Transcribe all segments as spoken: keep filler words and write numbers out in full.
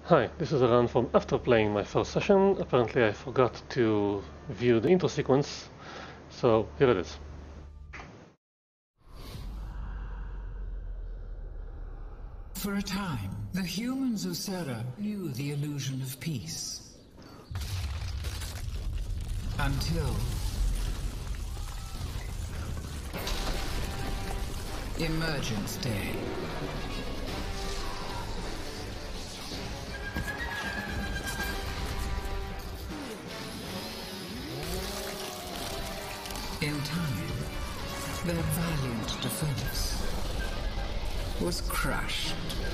Hi, this is a run from after playing my first session. Apparently I forgot to view the intro sequence, so here it is. For a time, the humans of Serra knew the illusion of peace. Until... Emergence Day. In time, their valiant defense was crushed,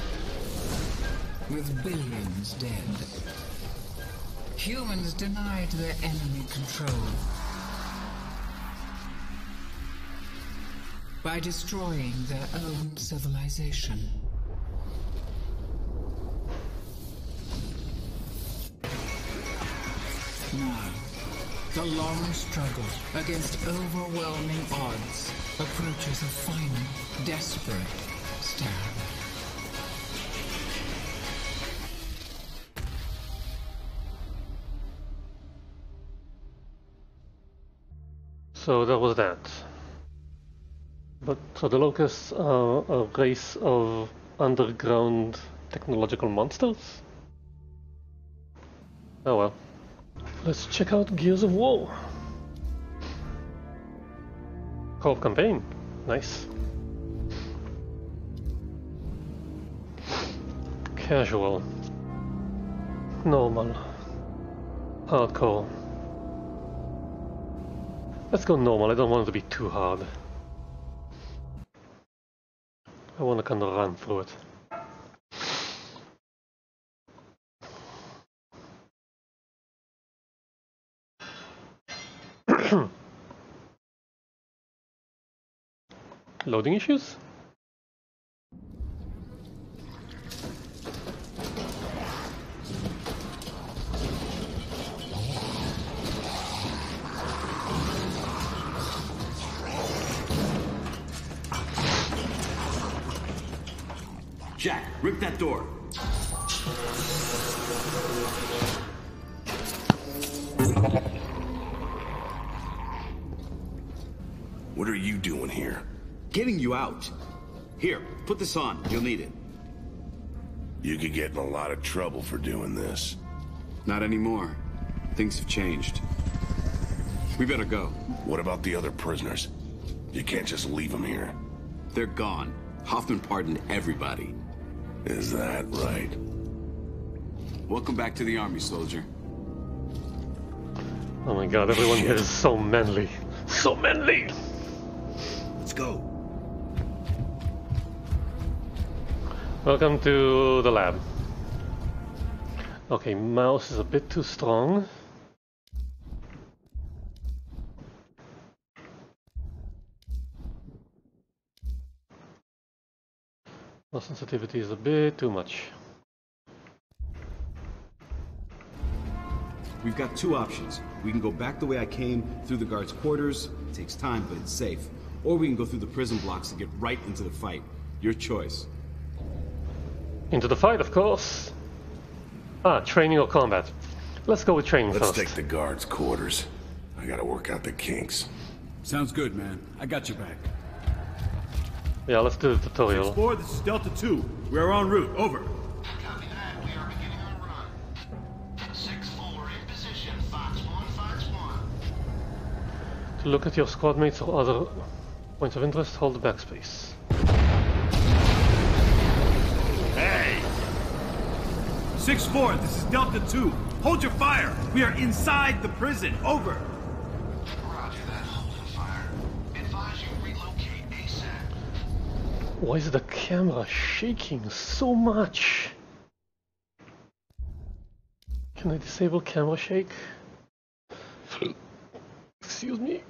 with billions dead. Humans denied their enemy control by destroying their own civilization. Now, the long struggle against overwhelming odds approaches a final, desperate stand. So that was that. But so the locusts are a race of underground technological monsters? Oh well. Let's check out Gears of War. Co-op campaign. Nice. Casual. Normal. Hardcore. Let's go normal. I don't want it to be too hard. I want to kind of run through it. Loading issues? Jack, rip that door. What are you doing here? Getting you out. Here, put this on. You'll need it. You could get in a lot of trouble for doing this. Not anymore. Things have changed. We better go. What about the other prisoners? You can't just leave them here. They're gone. Hoffman pardoned everybody. Is that right? Welcome back to the army, soldier. Oh my god, everyone here is so manly. So manly! Let's go. Welcome to the lab. Okay, mouse is a bit too strong. Mouse sensitivity is a bit too much. We've got two options. We can go back the way I came, through the guards' quarters. It takes time, but it's safe. Or we can go through the prison blocks and get right into the fight. Your choice. Into the fight, of course. Ah, training or combat. Let's go with training Let's first. take the guards' quarters. I gotta work out the kinks. Sounds good, man. I got your back. Yeah, let's do the tutorial. six four, this is Delta two. We are en route. Over. Copy that. We are beginning our run. six four in position. Fox one, Fox one. To look at your squad mates or other points of interest, hold the backspace. Hey! six four, this is Delta two. Hold your fire. We are inside the prison. Over. Roger that. Holding fire. Advise you relocate ASAP. Why is the camera shaking so much? Can I disable camera shake? Excuse me.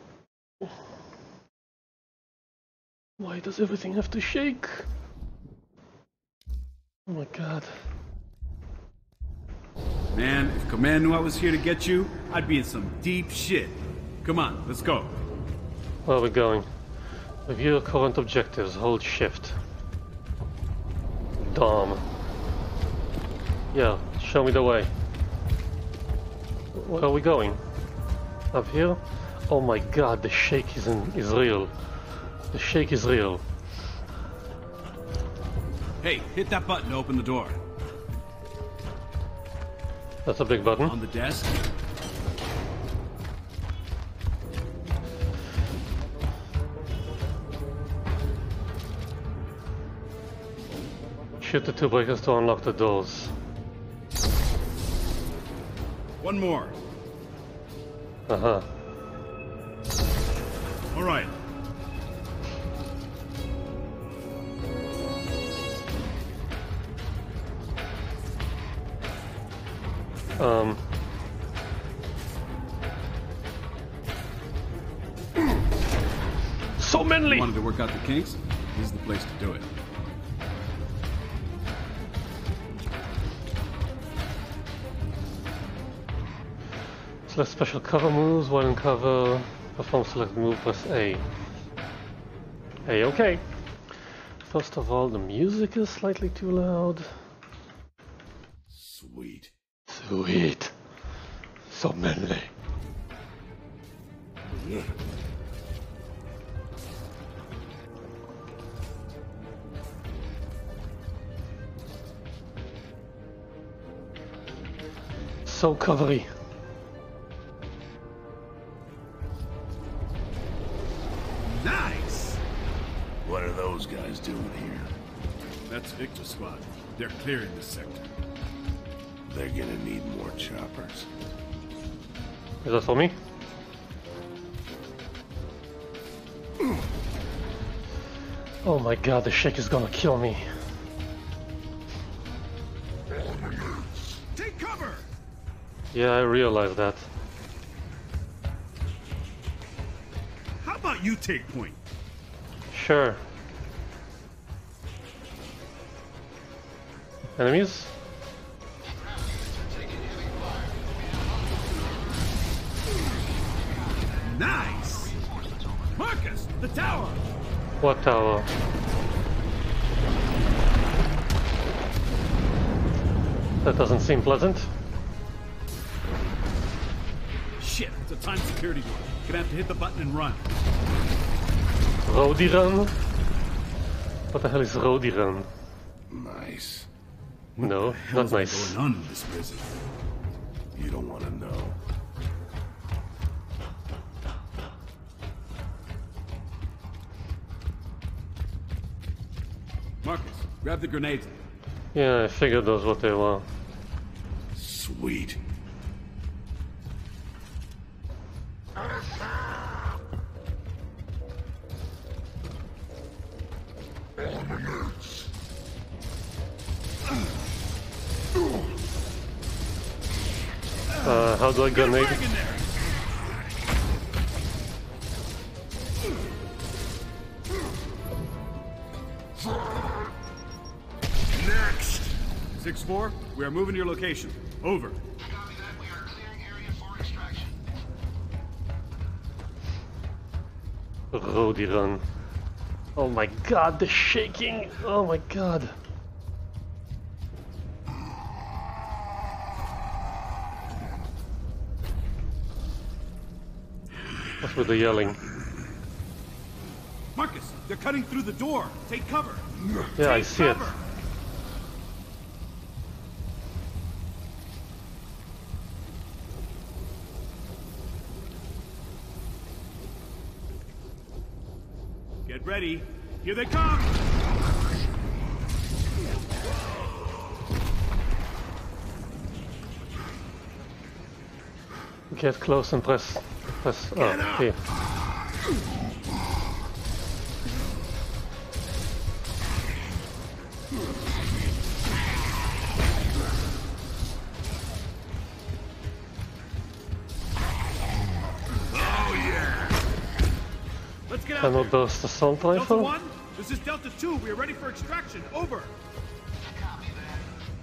Why does everything have to shake? Oh my god. Man, if Command knew I was here to get you, I'd be in some deep shit. Come on, let's go. Where are we going? Review current objectives, hold shift. Dom. Yeah, show me the way. Where are we going? Up here? Oh my god, the shake is, in, is real. The shake is real. Hey, hit that button to open the door. That's a big button. On the desk. Shoot the two breakers to unlock the doors. One more. Uh-huh. All right. Um. So manly! Wanted to work out the kinks? This is the place to do it. Select special cover moves. While in cover, perform select move, press A. A, okay. First of all, the music is slightly too loud. Sweet. Sweet. So manly. So covery. Nice! What are those guys doing here? That's Victor's squad. They're clearing the sector. They're gonna need more choppers. Is that for me? Oh my god, the shake is gonna kill me. Take cover! Yeah, I realize that. How about you take point? Sure. Enemies? Nice! Marcus, the tower! What tower? That doesn't seem pleasant. Shit, it's a timed security door. Gonna have to hit the button and run. Roadie run? What the hell is roadie run? Nice. No, not nice. Going on in this prison? You don't want to know. Marcus, grab the grenades. Yeah, I figured those what they were. Sweet. Uh, how do I grenade? Next! six four, we are moving to your location. Over. Copy that. We are clearing area for extraction. Roadie run. Oh my god, the shaking! Oh my god. What's with the yelling? Marcus, they're cutting through the door. Take cover. Yeah, I Take see it. cover. Get ready. Here they come. Get close and press. Press. Oh, here. Let's get out Cannot there. burst assault Delta rifle? one, this is Delta two. We are ready for extraction. Over. Copy that.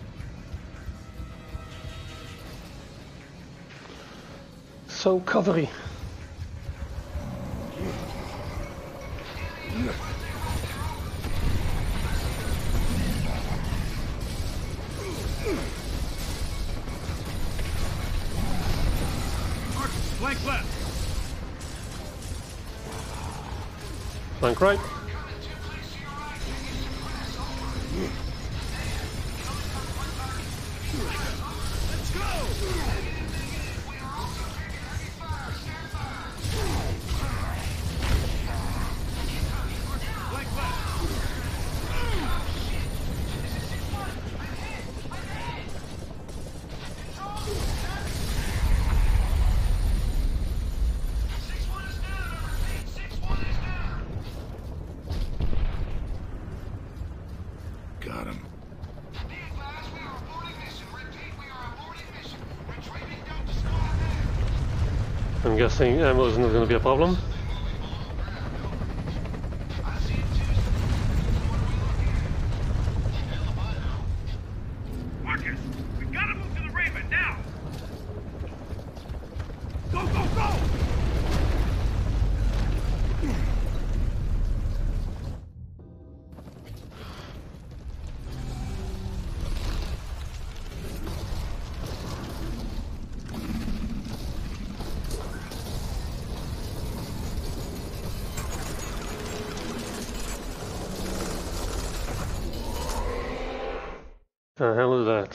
So covery. Flank right. Let's go! Got him. I'm guessing ammo isn't going to be a problem. Marcus, we gotta move to the Raven now! Go, go, go! The hell is that?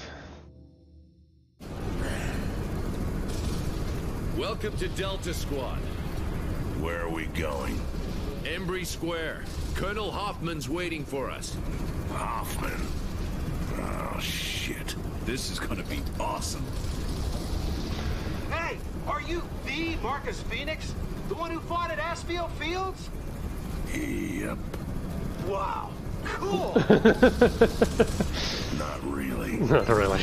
Welcome to Delta Squad. Where are we going? Embry Square. Colonel Hoffman's waiting for us. Hoffman. Oh, shit. This is gonna be awesome. Hey, are you the Marcus Phoenix? The one who fought at Asfield Fields? Yep. Wow, cool! Not really. Not really.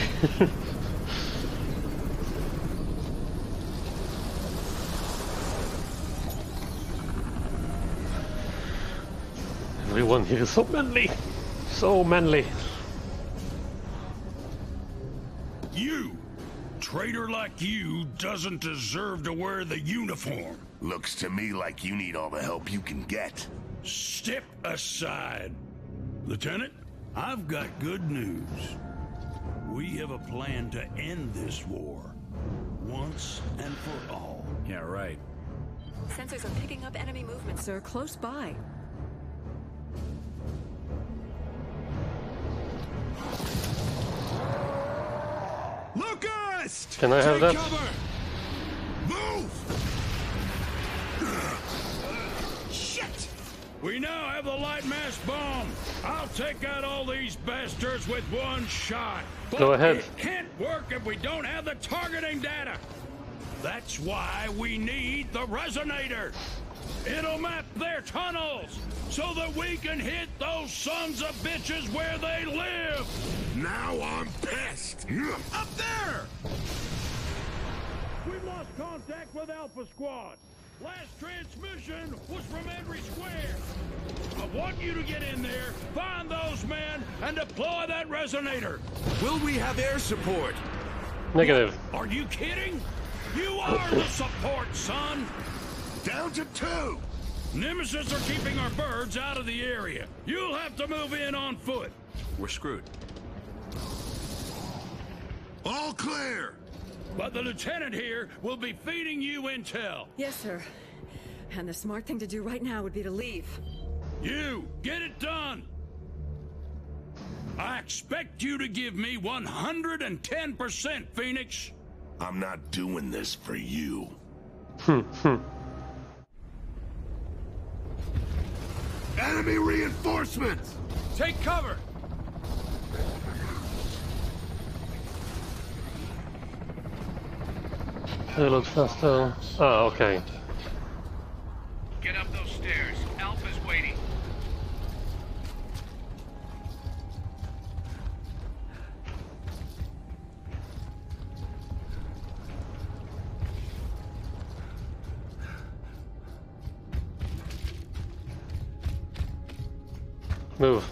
Everyone here is so manly. So manly. You! Traitor like you doesn't deserve to wear the uniform. Looks to me like you need all the help you can get. Step aside. Lieutenant, I've got good news. We have a plan to end this war. Once and for all. Yeah, right. Sensors are picking up enemy movement, sir, close by. Locust! Can I have Take that? cover! Move! Shit! We now have the light mass bomb. I'll take out all these bastards with one shot. But Go ahead. It can't work if we don't have the targeting data. That's why we need the resonator. It'll map their tunnels so that we can hit those sons of bitches where they live. Now I'm pissed. Up there! We've lost contact with Alpha Squad. Last transmission was from Embry Square. I want you to get in there, find those men, and deploy that resonator. Will we have air support? Negative. Are you kidding? You are the support, son. Down to two. Nemesis are keeping our birds out of the area. You'll have to move in on foot. We're screwed. All clear. But the lieutenant here will be feeding you intel. Yes, sir. And the smart thing to do right now would be to leave. You, get it done. I expect you to give me one hundred ten percent, Phoenix. I'm not doing this for you. Enemy reinforcements! Take cover! Payload faster. Ah, okay. Get up those stairs. Alpha's waiting. Move.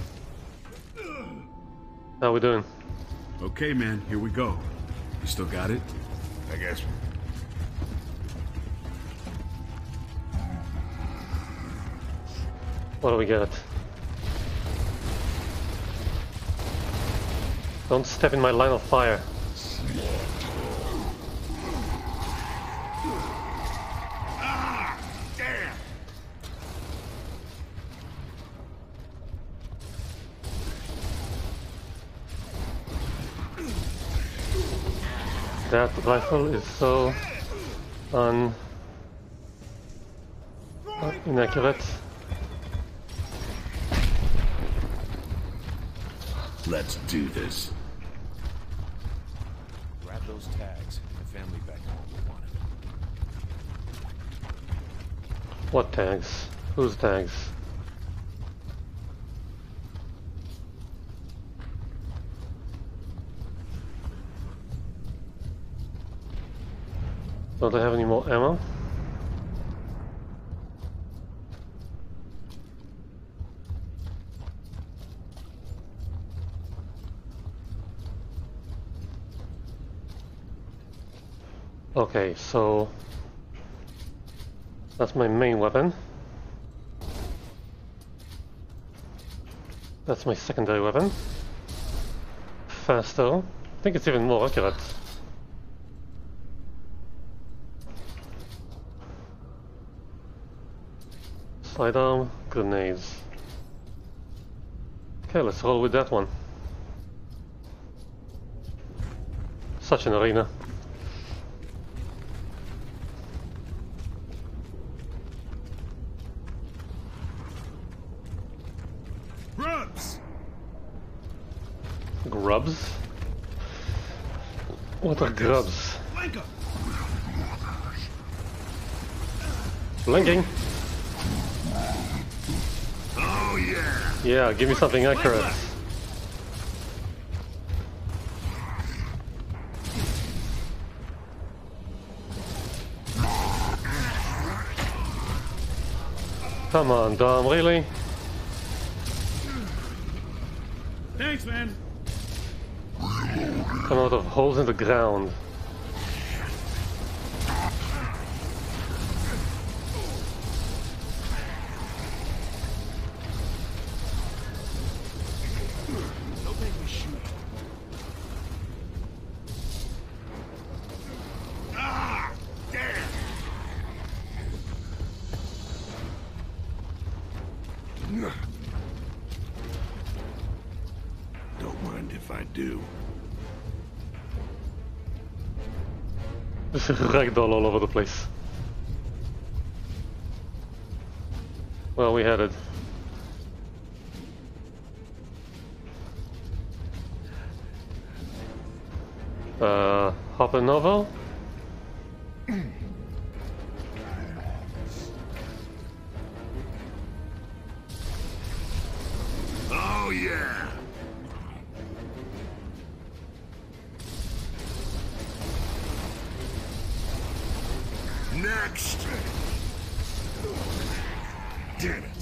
How we doing? Okay, man, here we go. You still got it? I guess. What do we get? Don't step in my line of fire. Ah, damn! That rifle is so un uh, inaccurate. Let's do this. Grab those tags. The family back home will want it. What tags? Whose tags? Don't I have any more ammo? Okay, so that's my main weapon. That's my secondary weapon. Faster. I think it's even more accurate. Sidearm, grenades. Okay, let's roll with that one. Such an arena. Grubs! Grubs? What are grubs? Blinking. Oh yeah! Yeah, give me something accurate. Come on, Dom, really? Thanks, man. Come out of holes in the ground. Don't make me shoot. Ah! Damn! Don't mind if I do. There's a ragdoll all over the place. Well, we had it. Uh, Hopper Novel? Oh yeah! Next! Damn it!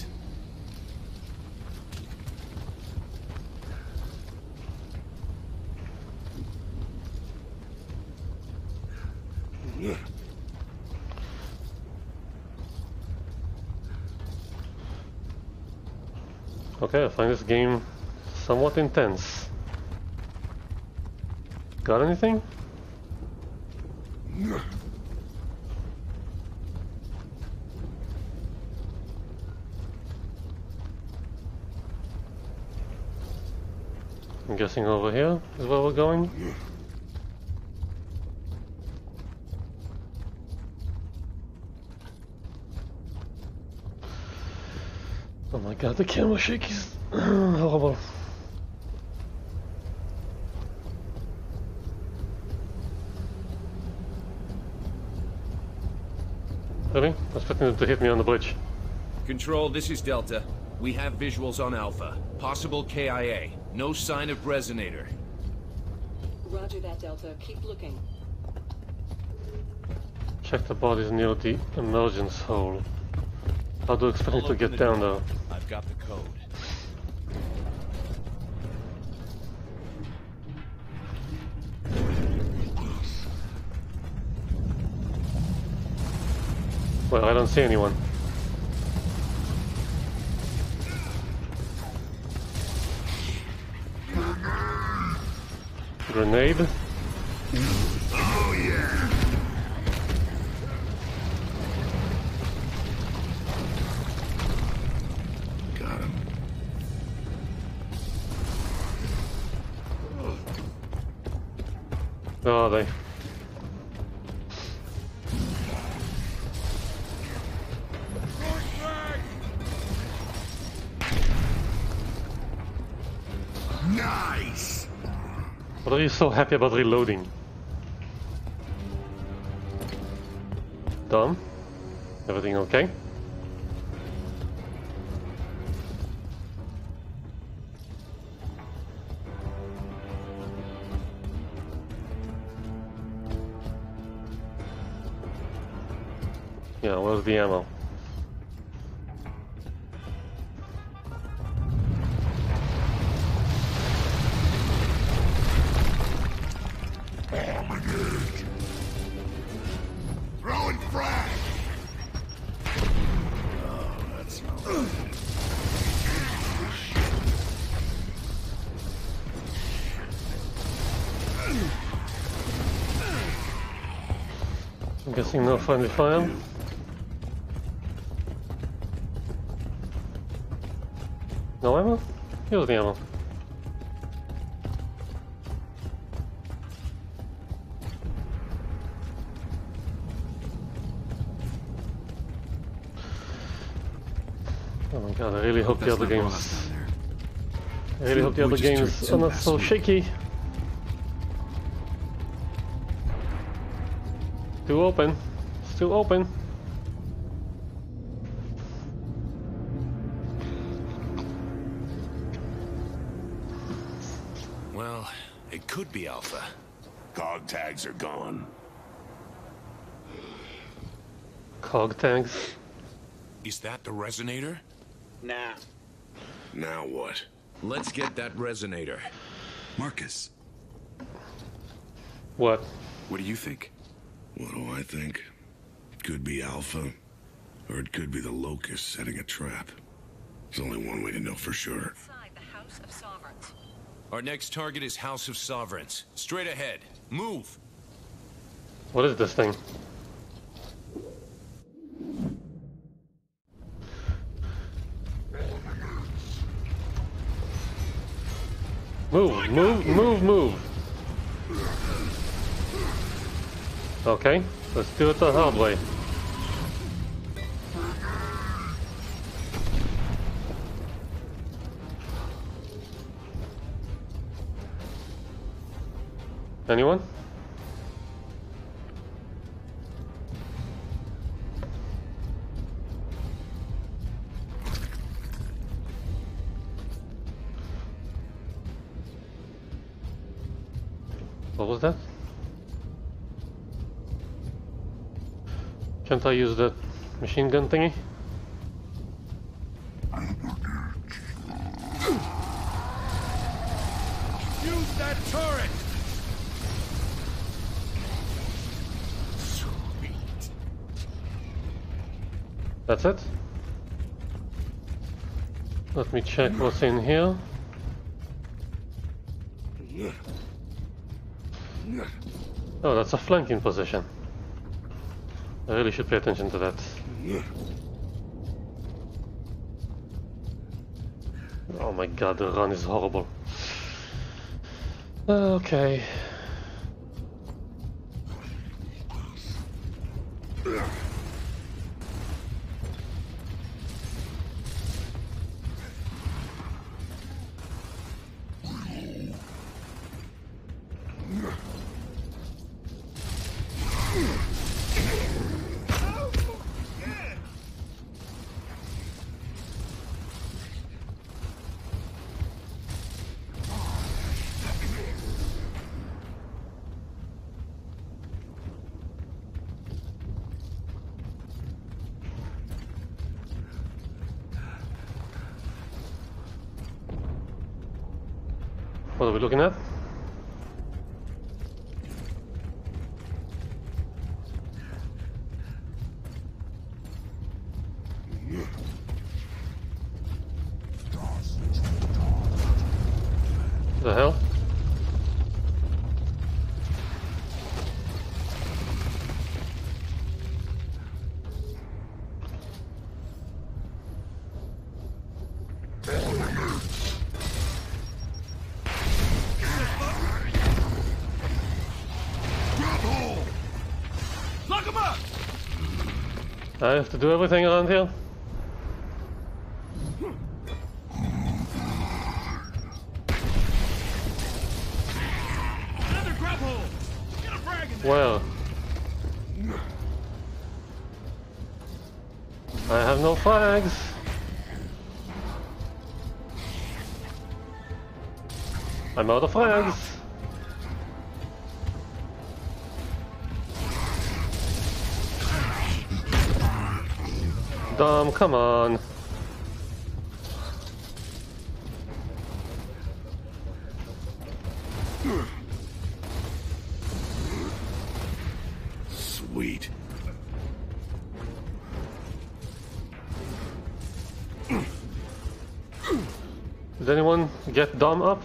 Okay, I find this game somewhat intense. Got anything? I'm guessing over here is where we're going. Oh my god, the camera shake is horrible. Really? I was expecting them to hit me on the bridge. Control, this is Delta. We have visuals on Alpha. Possible K I A. No sign of resonator. Roger that, Delta. Keep looking. Check the bodies near the emergence hole. How do you expect me to get down there? I've got the code. Well, I don't see anyone. Grenade. Oh yeah! Got him. Where are they? What are you so happy about reloading? Done? Everything okay? Yeah, where's the ammo? Throwing frag! Oh, that's not I'm guessing no friendly fire. No ammo? Here's the ammo. Oh my god, I really hope the other games... I really hope the other games are not so shaky. Still open. Still open. Well, it could be Alpha. Cog tags are gone. Cog tags. Is that the resonator? Nah. Now what? Let's get that resonator. Marcus, What? what do you think? What do I think? Could be Alpha, or it could be the Locust setting a trap. There's only one way to know for sure. Inside the House of Sovereigns. Our next target is House of Sovereigns. Straight ahead. Move! What is this thing? Move, move, move, move. Okay, let's do it the hard way. Anyone? What was that? Can't I use the machine gun thingy? Use that turret! That's it? Let me check what's in here. Oh, that's a flanking position. I really should pay attention to that. Oh my god, the run is horrible. Okay. What are we looking at? The hell? I have to do everything around here. Well, I have no flags. I'm out of flags. Dom, come on. Sweet. Did anyone get Dom up?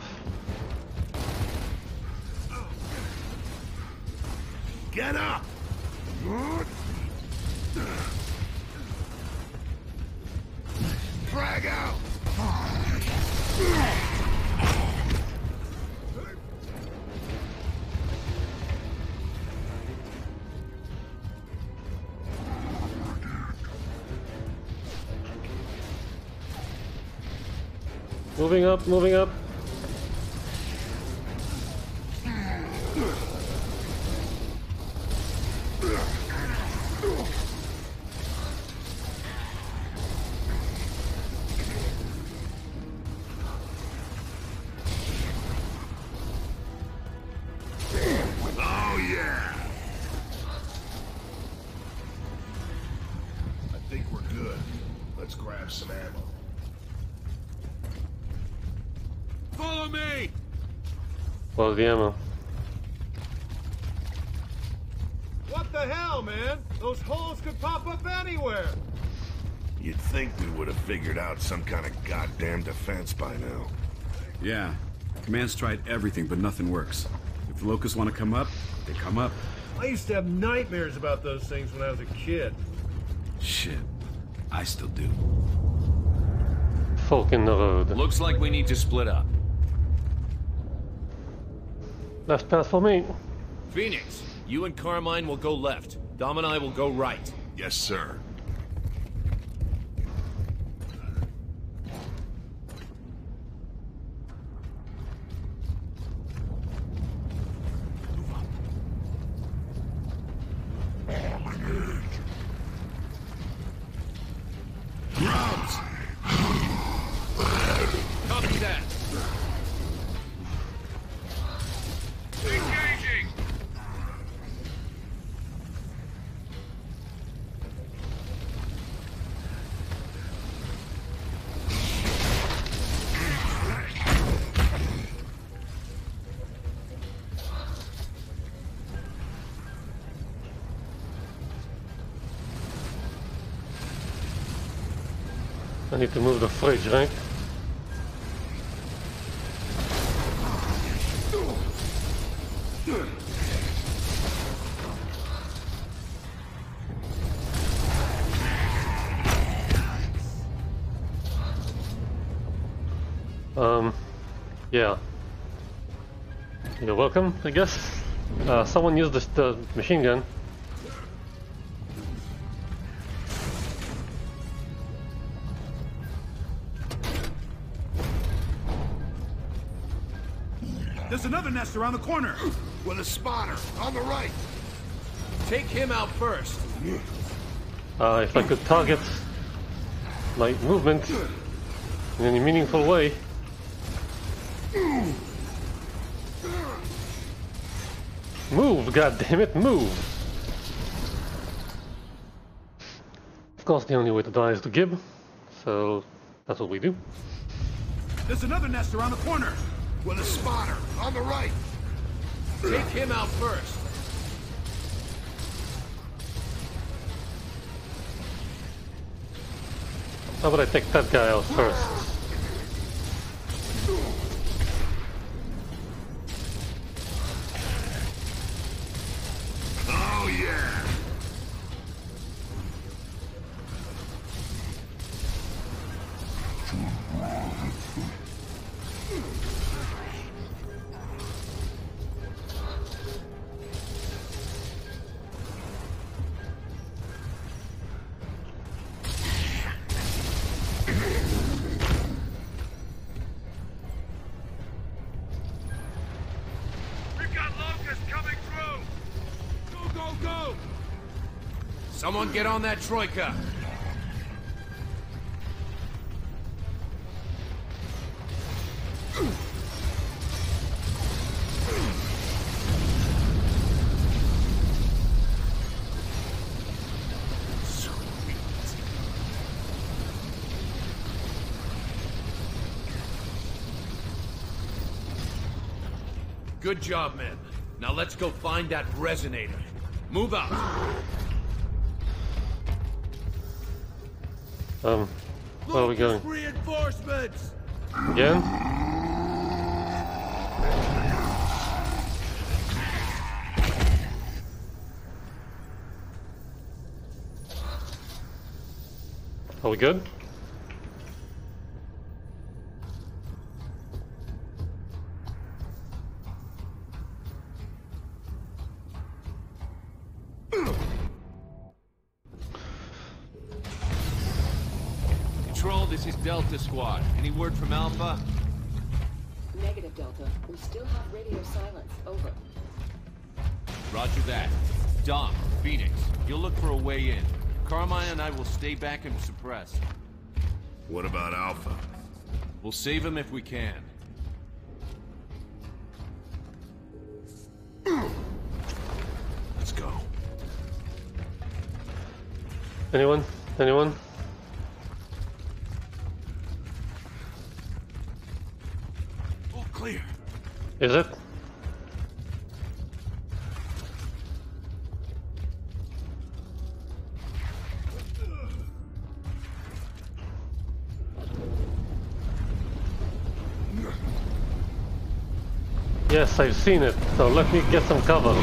Get up! Drag out! Moving up, moving up. Oh yeah! I think we're good. Let's grab some ammo. Follow me! Where's the ammo? What the hell, man? Those holes could pop up anywhere. You'd think we would have figured out some kind of goddamn defense by now. Yeah. Command's tried everything, but nothing works. If the locusts want to come up, they come up. I used to have nightmares about those things when I was a kid. Shit. I still do. Folk in the road. Looks like we need to split up. Left pass for me. Phoenix, you and Carmine will go left. Dom and I will go right. Yes, sir. Grubs! Copy that. Engaging! I need to move the fridge, right? Um, yeah. You're welcome, I guess. Uh, someone used the, the machine gun. There's another nest around the corner! With a spotter, on the right! Take him out first. Uh, if I could target my movement in any meaningful way. Move, goddammit, move! Of course, the only way to die is to gib, so that's what we do. There's another nest around the corner! With a spotter, on the right! Take him out first. How about I take that guy out first? Oh yeah! Someone get on that troika! Good job, men. Now let's go find that resonator. Move out. Um, where are we going? Reinforcements! Again? Are we good? Control, this is Delta Squad. Any word from Alpha? Negative, Delta. We still have radio silence. Over. Roger that. Dom, Phoenix, you'll look for a way in. Carmine and I will stay back and suppress. What about Alpha? We'll save him if we can. Let's go. Anyone? Anyone? All clear. Is it? Yes, I've seen it, so let me get some cover.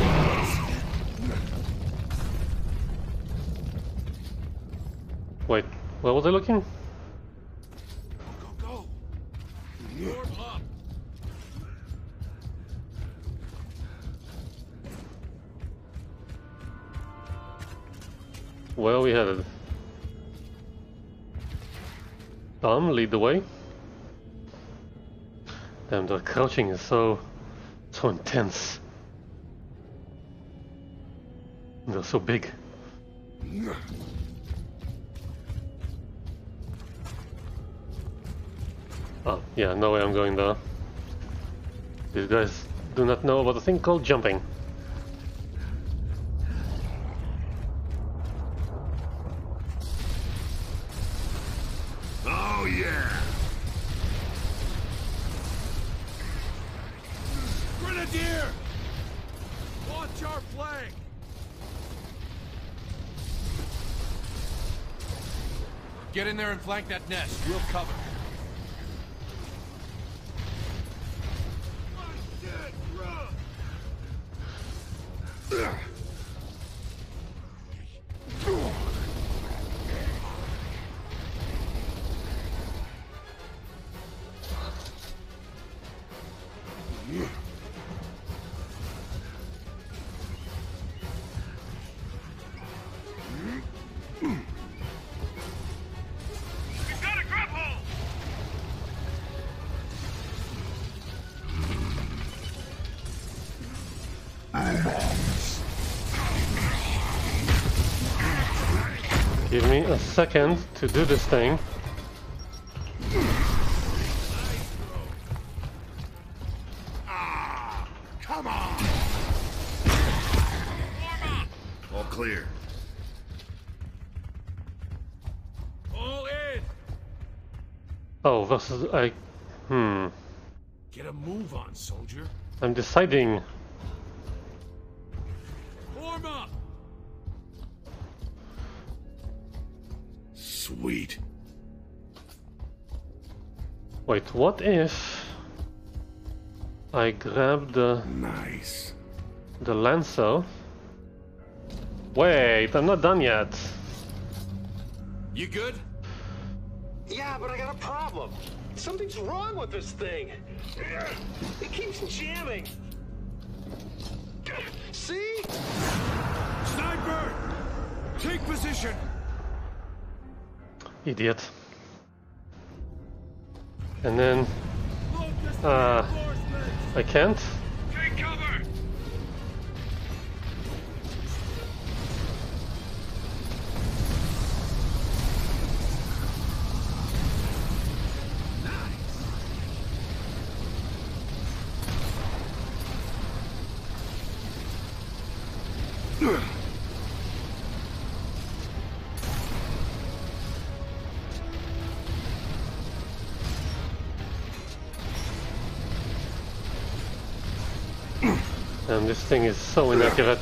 Wait, where was I looking? Go, go, go. Warm up. Where are we headed? Tom, lead the way. Damn, the crouching is so... so intense. They're so big. Oh, yeah, no way I'm going there. These guys do not know about a thing called jumping. Oh, yeah. Grenadier! Watch our flank! Get in there and flank that nest. We'll cover. Give me a second to do this thing. Ah, come on! All clear. All in! Oh, versus I... Hmm... Get a move on, soldier. I'm deciding... Form up! Sweet. Wait, what if... I grab the... Nice. the Lancer? Wait, I'm not done yet. You good? Yeah, but I got a problem. Something's wrong with this thing. It keeps jamming. See? Sniper! Take position! Idiot. And then... Uh... I can't? Take cover! And this thing is so inaccurate.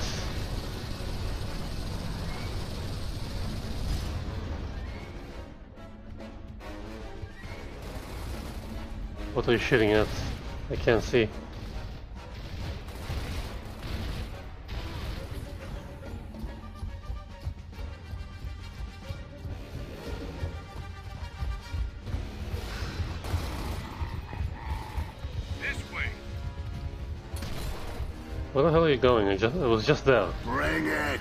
What are you shooting at? I can't see. Where the hell are you going? I just, I was just there. Bring it!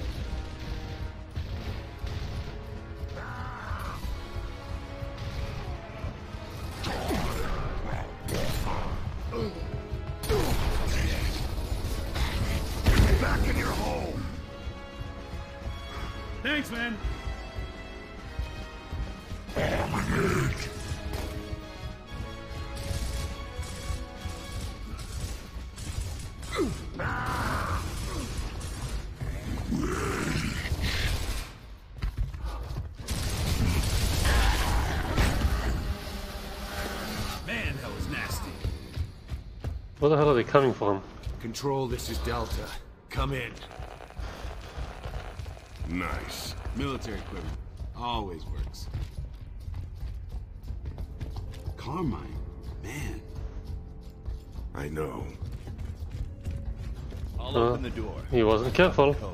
Back in your hole! Thanks, man. Man, that was nasty. Where the hell are they coming from? Control, this is Delta. Come in. Nice. Military equipment. Always works. Carmine. Man. I know. I'll Uh, open the door. He wasn't careful. Code.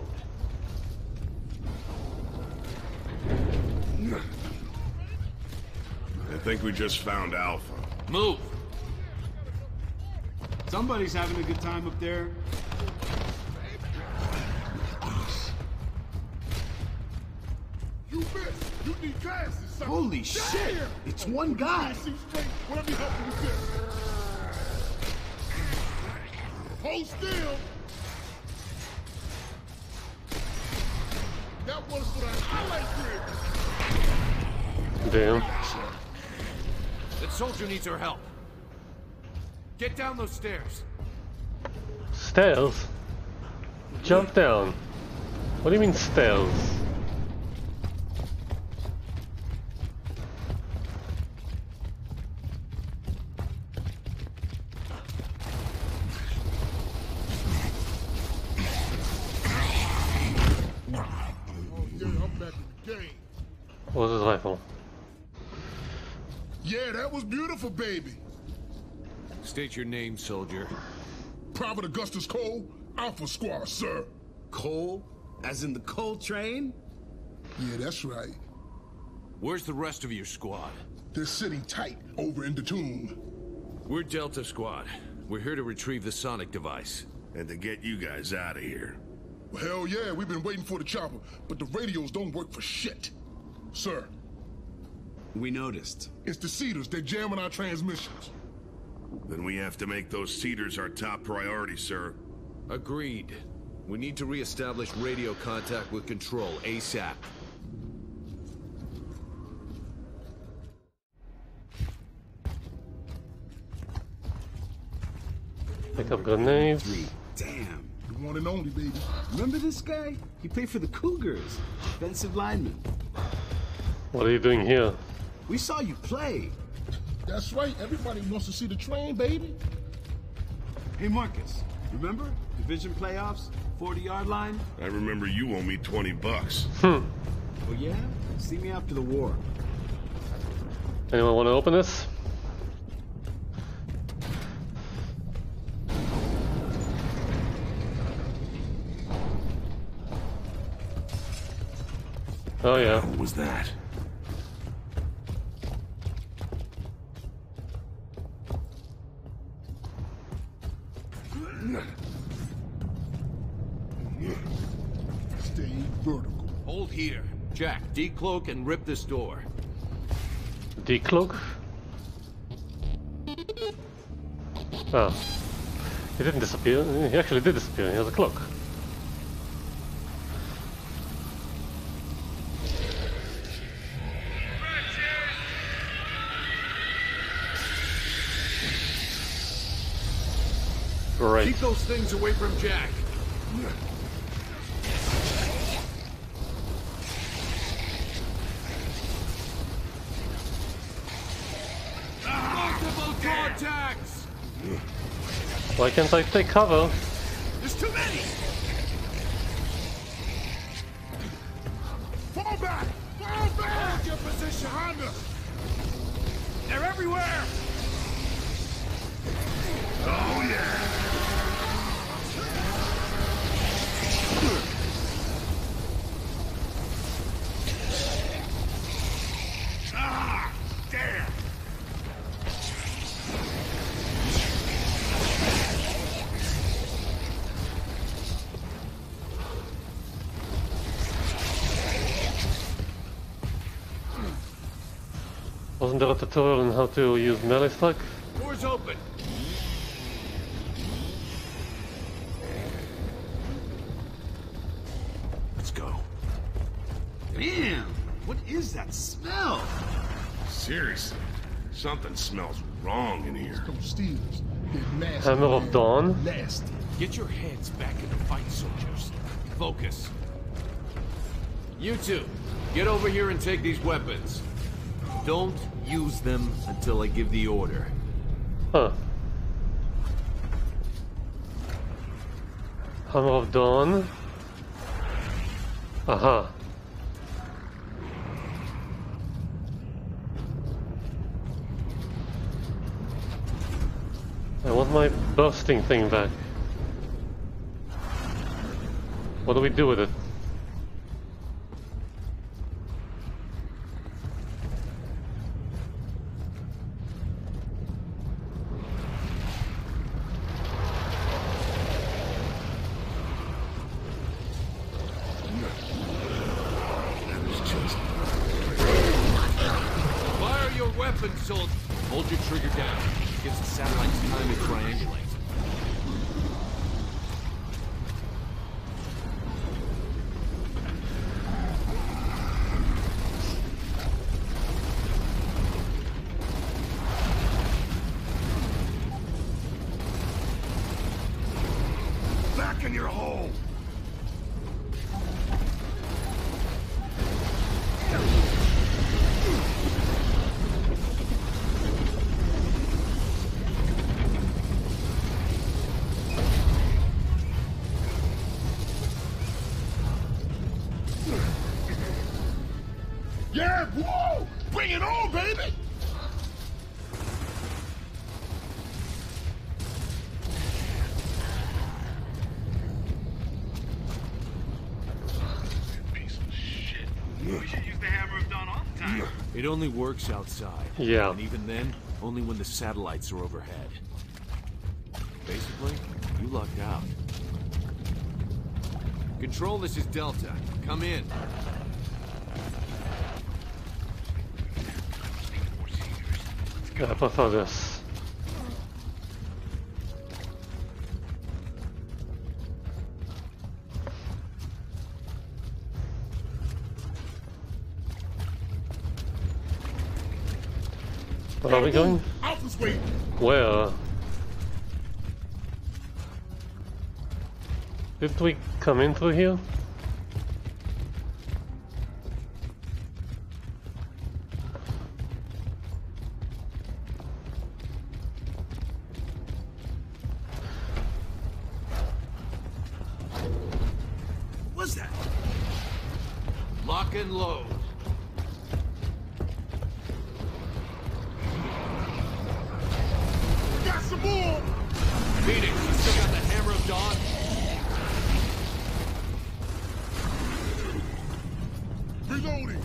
I think we just found Alpha. Move! Somebody's having a good time up there. You missed! You need glasses, son! Holy shit! It's one guy! See straight. Let me help you with this. Hold still! That was for that highlight grid! Damn. That soldier needs our help. Get down those stairs. Stairs? Jump down. What do you mean stairs? What's his rifle? Yeah, that was beautiful, baby. State your name, soldier. Private Augustus Cole, Alpha Squad, sir. Coal? As in the coal train? Yeah, that's right. Where's the rest of your squad? They're sitting tight over in the tomb. We're Delta Squad. We're here to retrieve the sonic device. And to get you guys out of here. Well, hell yeah, we've been waiting for the chopper, but the radios don't work for shit. Sir, We noticed. it's the Cedars. They're jamming our transmissions. Then we have to make those Cedars our top priority, sir. Agreed. We need to re-establish radio contact with Control ASAP. Pick up grenades. Three. Damn. The one and only, baby. Remember this guy? He played for the Cougars. Defensive lineman. What are you doing here? We saw you play. That's right. Everybody wants to see the train, baby. Hey, Marcus. Remember? Division playoffs? forty-yard line? I remember you owe me twenty bucks. Hmm. Oh, yeah? See me after the war. Anyone want to open this? Oh yeah. What was that? Stay vertical. Hold here. Jack, decloak and rip this door. Decloak? Oh. He didn't disappear. He actually did disappear. He has a cloak. Keep those things away from Jack. Why can't I take cover? There's too many! Fall back! Fall back! Hold your position, Honda! They're everywhere! Oh, yeah! Ah! Damn! Wasn't there a tutorial on how to use melee strike? Door's open. Let's go. Damn! What is that smell? Seriously, something smells wrong in here. Hammer of Dawn? Get your heads back in the fight, soldiers. Focus. You two, get over here and take these weapons. Don't use them until I give the order. Huh. Hammer of Dawn. Aha. I want my bursting thing back. What do we do with it? Fire your weapons, soldier. Hold your trigger down. Gives the satellites time to triangulate. Back in your hole! Yeah, whoa! Bring it on, baby! Piece of shit. We should use the hammer of dawn all the time. It only works outside. Yeah. And even then, only when the satellites are overhead. Basically, you lucked out. Control, this is Delta. Come in. Yeah, I prefer this. Where are we going? Alpha's waiting. Where? Did we come in through here? What's that? Lock and load. Got some more! Phoenix, you still got the hammer of dawn? Reloading!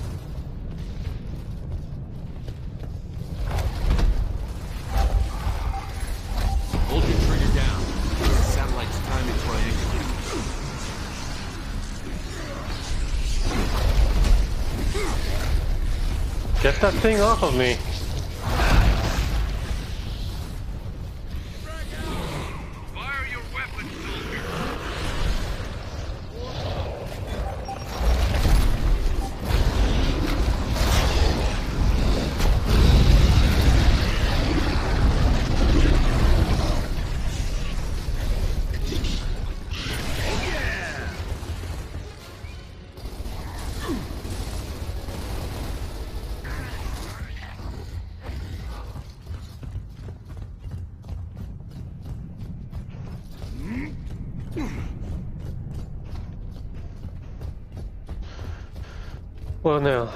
Hold your trigger down. The satellite's time to triangulate. Get that thing off of me! Fire your weapons, soldier! What now?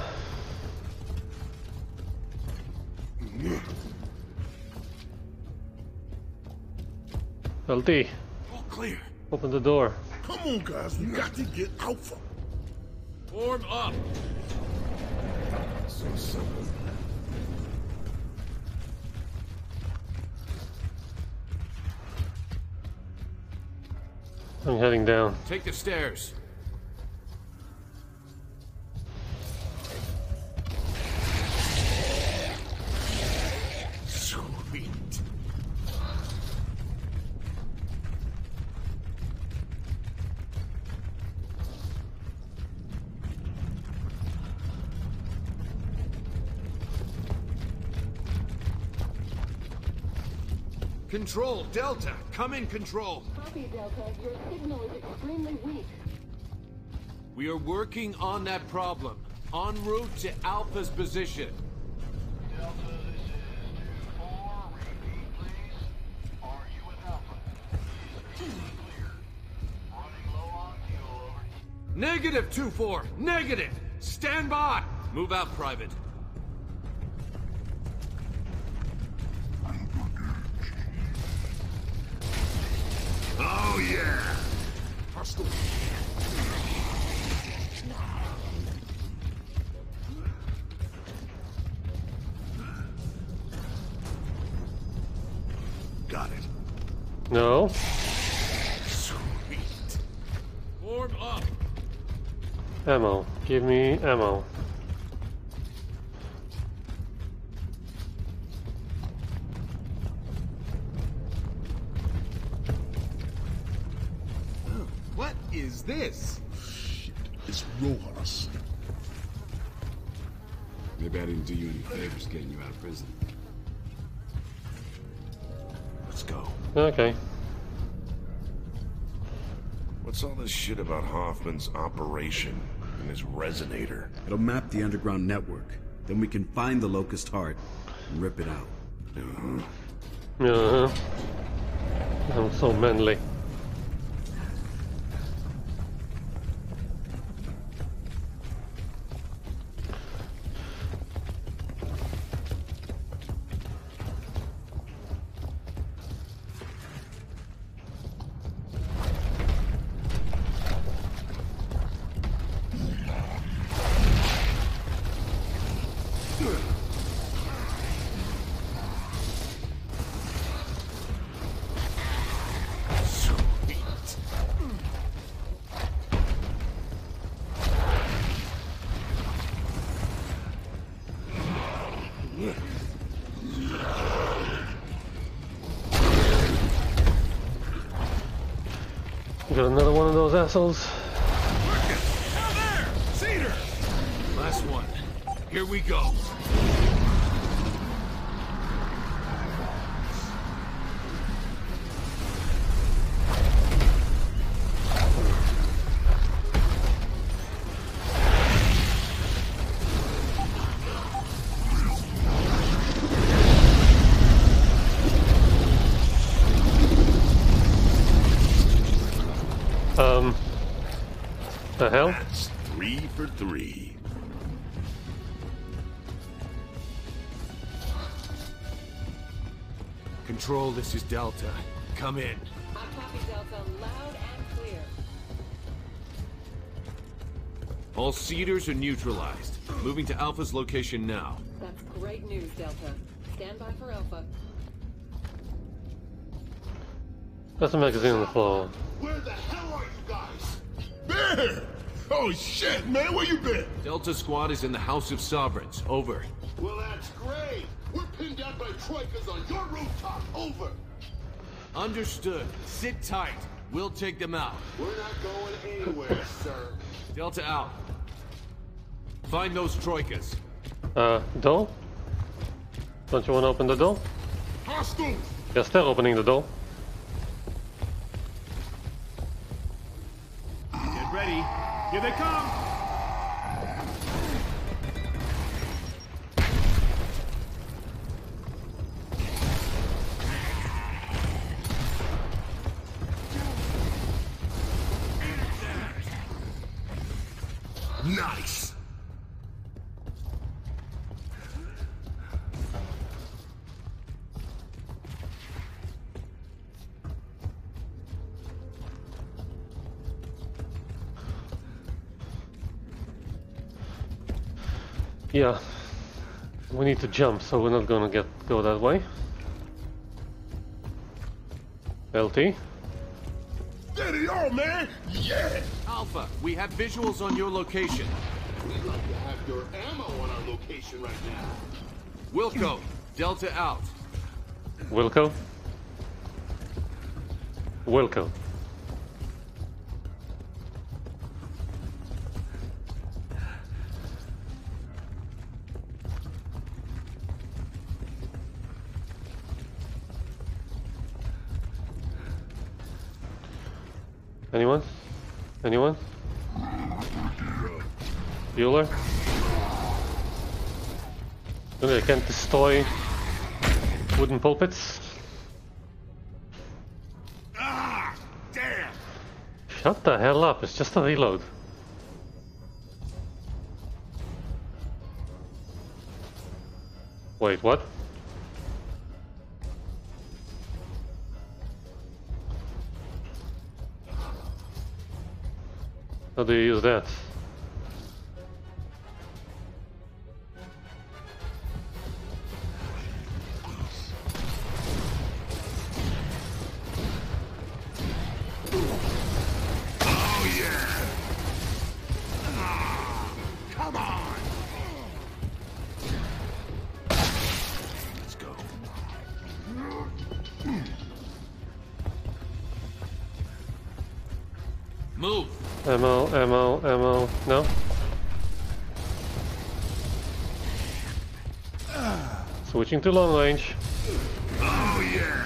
L D. All clear. Open the door. Come on, guys. We got to get Alpha. Form up. So simple. I'm heading down. Take the stairs. Sweet. Control, Delta. Come in, Control. Copy, Delta. Your signal is extremely weak. We are working on that problem. En route to Alpha's position. Delta, this is two four. Repeat, please. Are you with Alpha? Please clear. Running low on fuel, over. Negative two four. Negative. Stand by. Move out, Private. Oh, yeah. Hostile. Got it. No. Sweet. Form up. Ammo. Give me ammo. What is this? Shit. It's Rojas. Maybe I didn't do you any favors getting you out of prison. Let's go. Okay. What's all this shit about Hoffman's operation and his resonator? It'll map the underground network. Then we can find the Locust Heart and rip it out. Uh-huh. Uh huh. I'm so manly. Got another one of those assholes. Down there! Cedar! Last one. Here we go. Um, the hell? That's three for three. Control, this is Delta. Come in. I copy, Delta. Loud and clear. All Cedars are neutralized. Moving to Alpha's location now. That's great news, Delta. Stand by for Alpha. That's a magazine on the floor. Where the hell are you guys? Bear! Oh shit, man, where you been? Delta Squad is in the House of Sovereigns. Over. Well, that's great. We're pinned down by troikas on your rooftop. Over. Understood. Sit tight. We'll take them out. We're not going anywhere, sir. Delta out. Find those troikas. Uh, door? Don't you want to open the door? Hostile! Yes, they're opening the door. Get ready. Here they come. Nice. Yeah. We need to jump, so we're not gonna get go that way. L T. Get it on, man! Yeah! Alpha, we have visuals on your location. We'd like to have your ammo on our location right now. Wilco, Delta out. Wilco? Wilco. Anyone? Anyone? Bueller? Okay, I can't destroy wooden pulpits. Ah! Damn! Shut the hell up, it's just a reload. Wait, what? How do you use that? Oh yeah! Ah, come on! Let's go. Move. Ammo, ammo, ammo. No? Switching to long range. Oh yeah!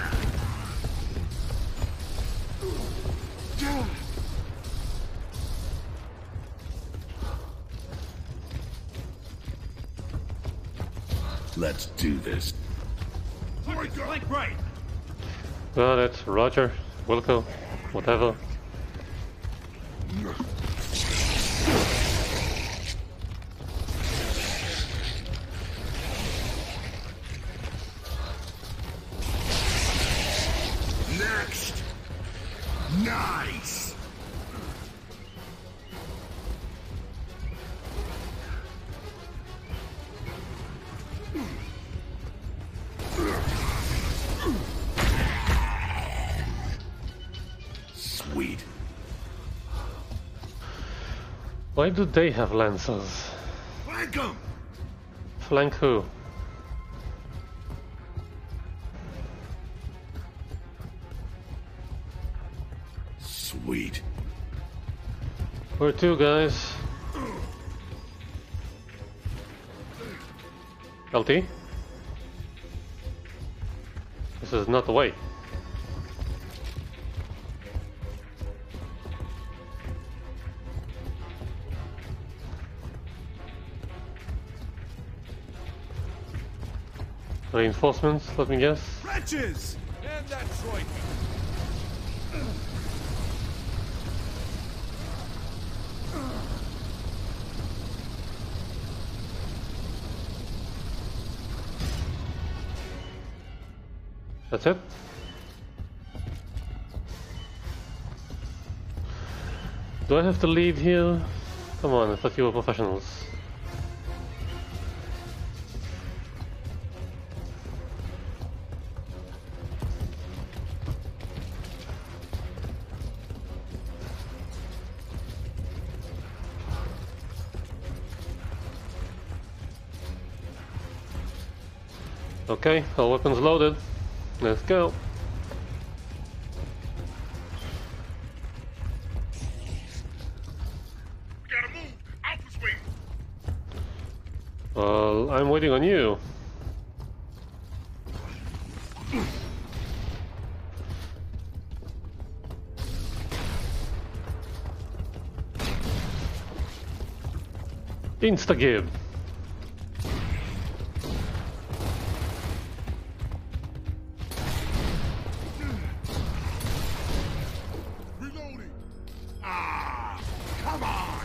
Let's do this. Flank, flank right. Got it. Roger. Wilco. Whatever. Next! Nice! Sweet. Why do they have lancers? Flank 'em! Flank who? Sweet. Where to, guys? L T? This is not the way. Reinforcements, let me guess. Wretches! And that troika. That's it? Do I have to leave here? Come on, I thought you were professionals. Okay, all weapons loaded. Let's go. We gotta move! Alpha's waiting! Well, I'm waiting on you. Instagib. Reloading! Ah! Come on!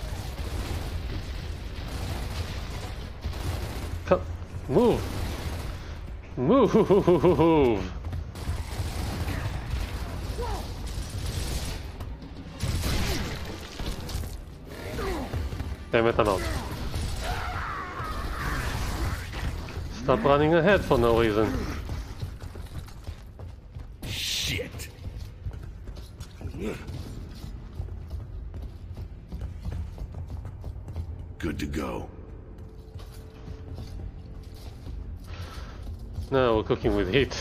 Come, move. Move. Damn it, I'm out. Stop running ahead for no reason. Shit. Good to go. Now we're cooking with heat.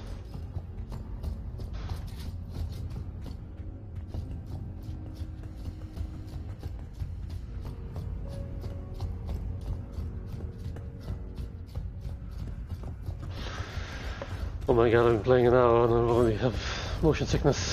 Oh my god, I've been playing an hour and I already have motion sickness.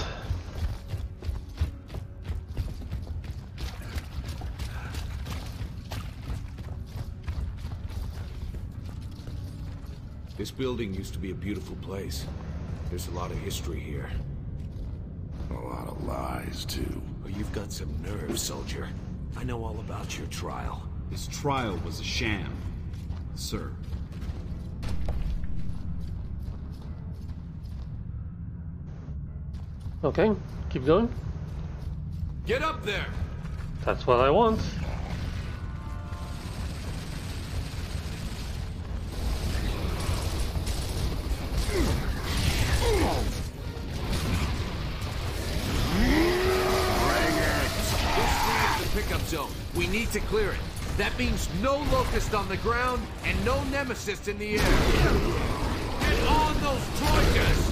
This building used to be a beautiful place. There's a lot of history here. A lot of lies, too. Oh, you've got some nerve, soldier. I know all about your trial. This trial was a sham, sir. Okay, keep going. Get up there! That's what I want. Pickup zone. We need to clear it. That means no locust on the ground and no nemesis in the air. Get on those troikas!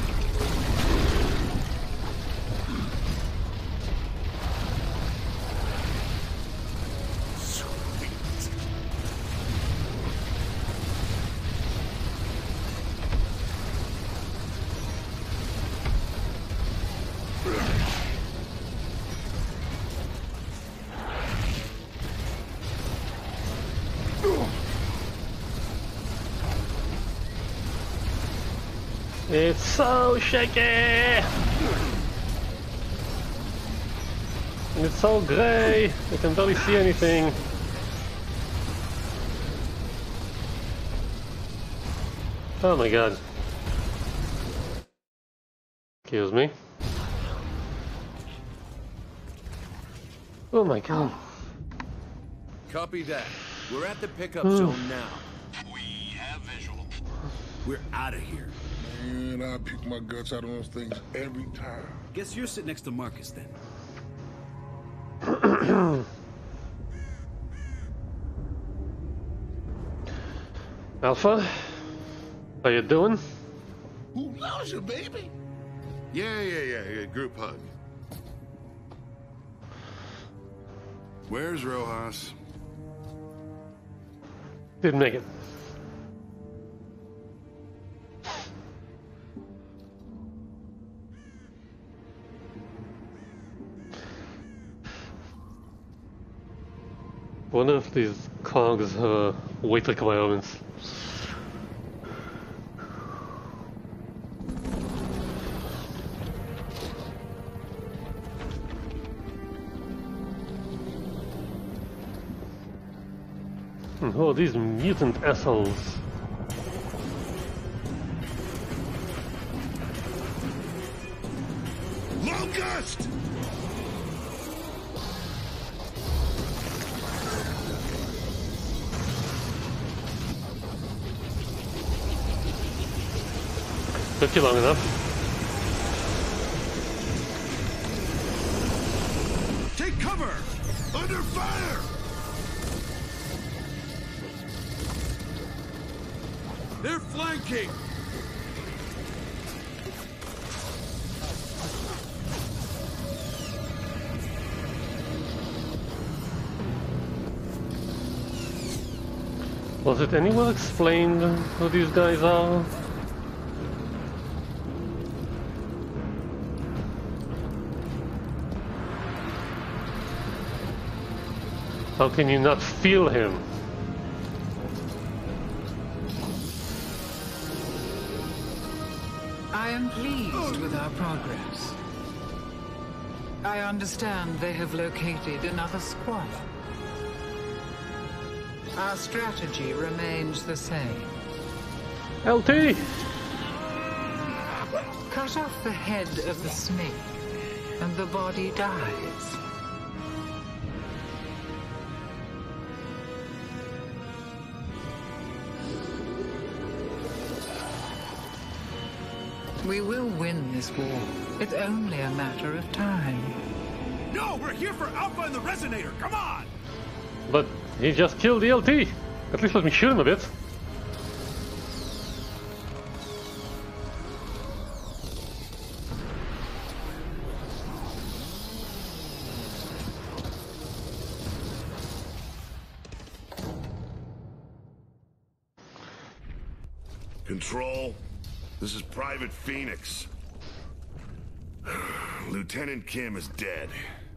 It's so shaky! And it's so grey, I can barely see anything. Oh my god. Excuse me. Oh my god. Copy that. We're at the pickup zone now. We have visual. We're out of here. Man, I pick my guts out on those things every time. Guess you're sitting next to Marcus then. Alpha, how you doing? Who loves you, baby? Yeah, yeah, yeah, yeah. Group hug. Where's Rojas? Didn't make it. I wonder if these cogs have uh, weight requirements. Hmm, who are these mutant assholes? Locust! Took you long enough. Take cover! Under fire! They're flanking! Was it anywhere explained who these guys are? How can you not feel him? I am pleased with our progress. I understand they have located another squad. Our strategy remains the same. L T! Cut off the head of the snake, and the body dies. We will win this war. It's only a matter of time. No, we're here for Alpha and the Resonator. Come on! But he just killed the L T. At least let me shoot him a bit. Control, this is Private Phoenix. Lieutenant Kim is dead.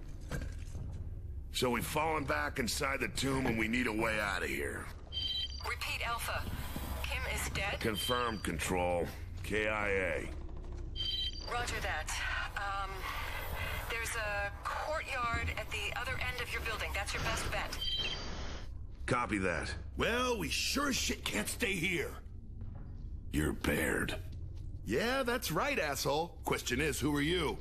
So we've fallen back inside the tomb and we need a way out of here. Repeat, Alpha. Kim is dead? Confirmed, Control. K I A. Roger that. Um, there's a courtyard at the other end of your building. That's your best bet. Copy that. Well, we sure as shit can't stay here. You're Baird. Yeah, that's right, asshole. Question is, who are you?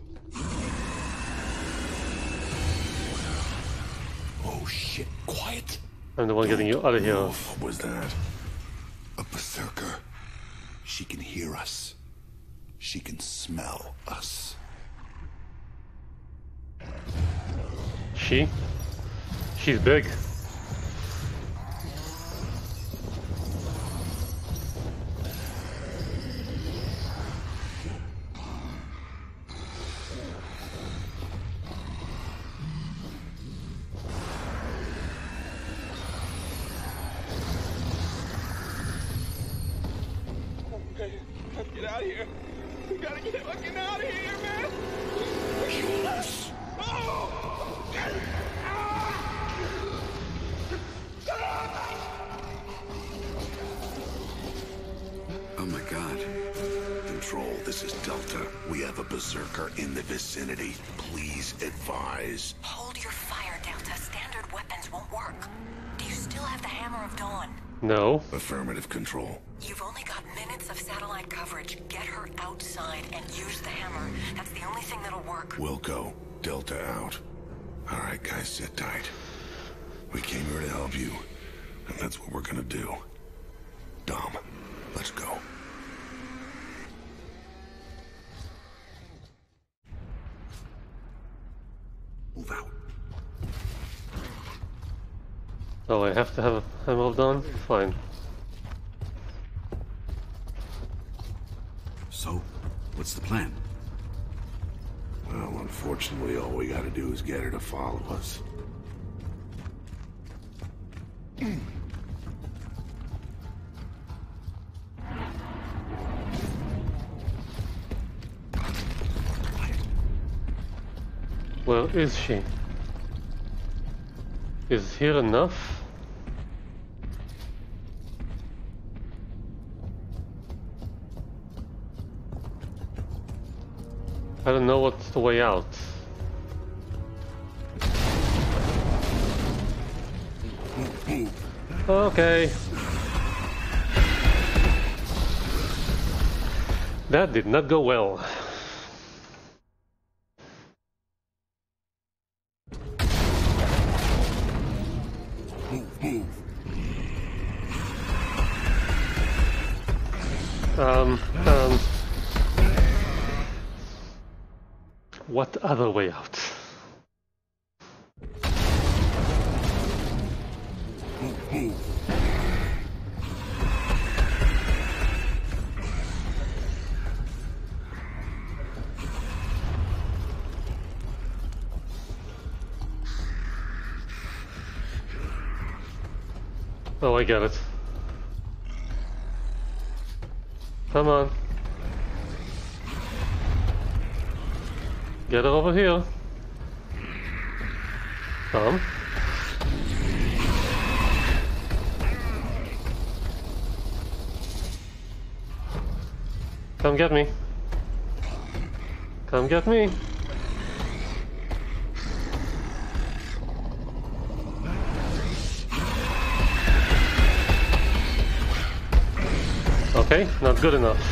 Oh shit, quiet. I'm the one getting you out of here. What was that? A berserker. She can hear us. She can smell us. She? She's big. Get out of here. We gotta get fucking out of here, man. Kill us. Oh! Oh my god. Control, this is Delta. We have a berserker in the vicinity. Please advise. Hold your fire, Delta. Standard weapons won't work. Do you still have the Hammer of Dawn? No. Affirmative, Control. You've only got minutes of satellite coverage. Get her outside and use the hammer. That's the only thing that'll work. Wilco, Delta out. Alright, guys, sit tight. We came here to help you, and that's what we're gonna do. Dom, let's go. Move out. Oh, I have to have a Hammer of Dawn? Fine. So, what's the plan? Well, unfortunately, all we gotta do is get her to follow us. Where is she? Is here enough? I don't know what's the way out. Okay. That did not go well. Move, move. Um, um... What other way out? Move, move. Oh, I get it. Come on. Get her over here. Come. Come get me. Come get me. Okay, not good enough.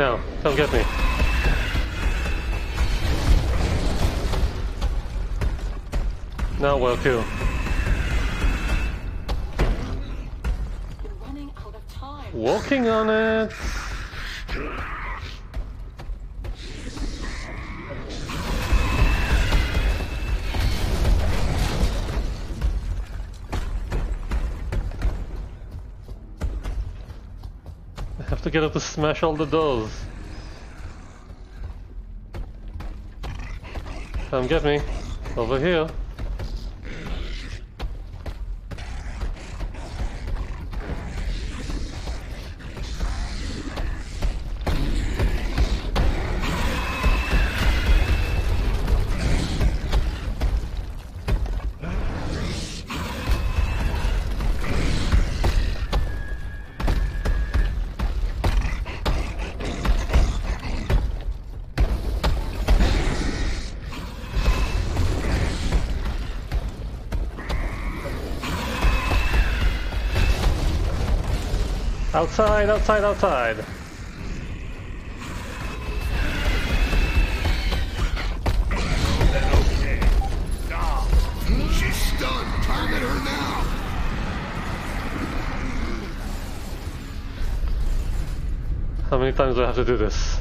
now. Come get me. Now well kill. You're running out of time. Walking on it. I have to get her to smash all the doors. Come get me. Over here. Outside, outside, outside. Okay. Stop. She's stunned. Target her now. How many times do I have to do this?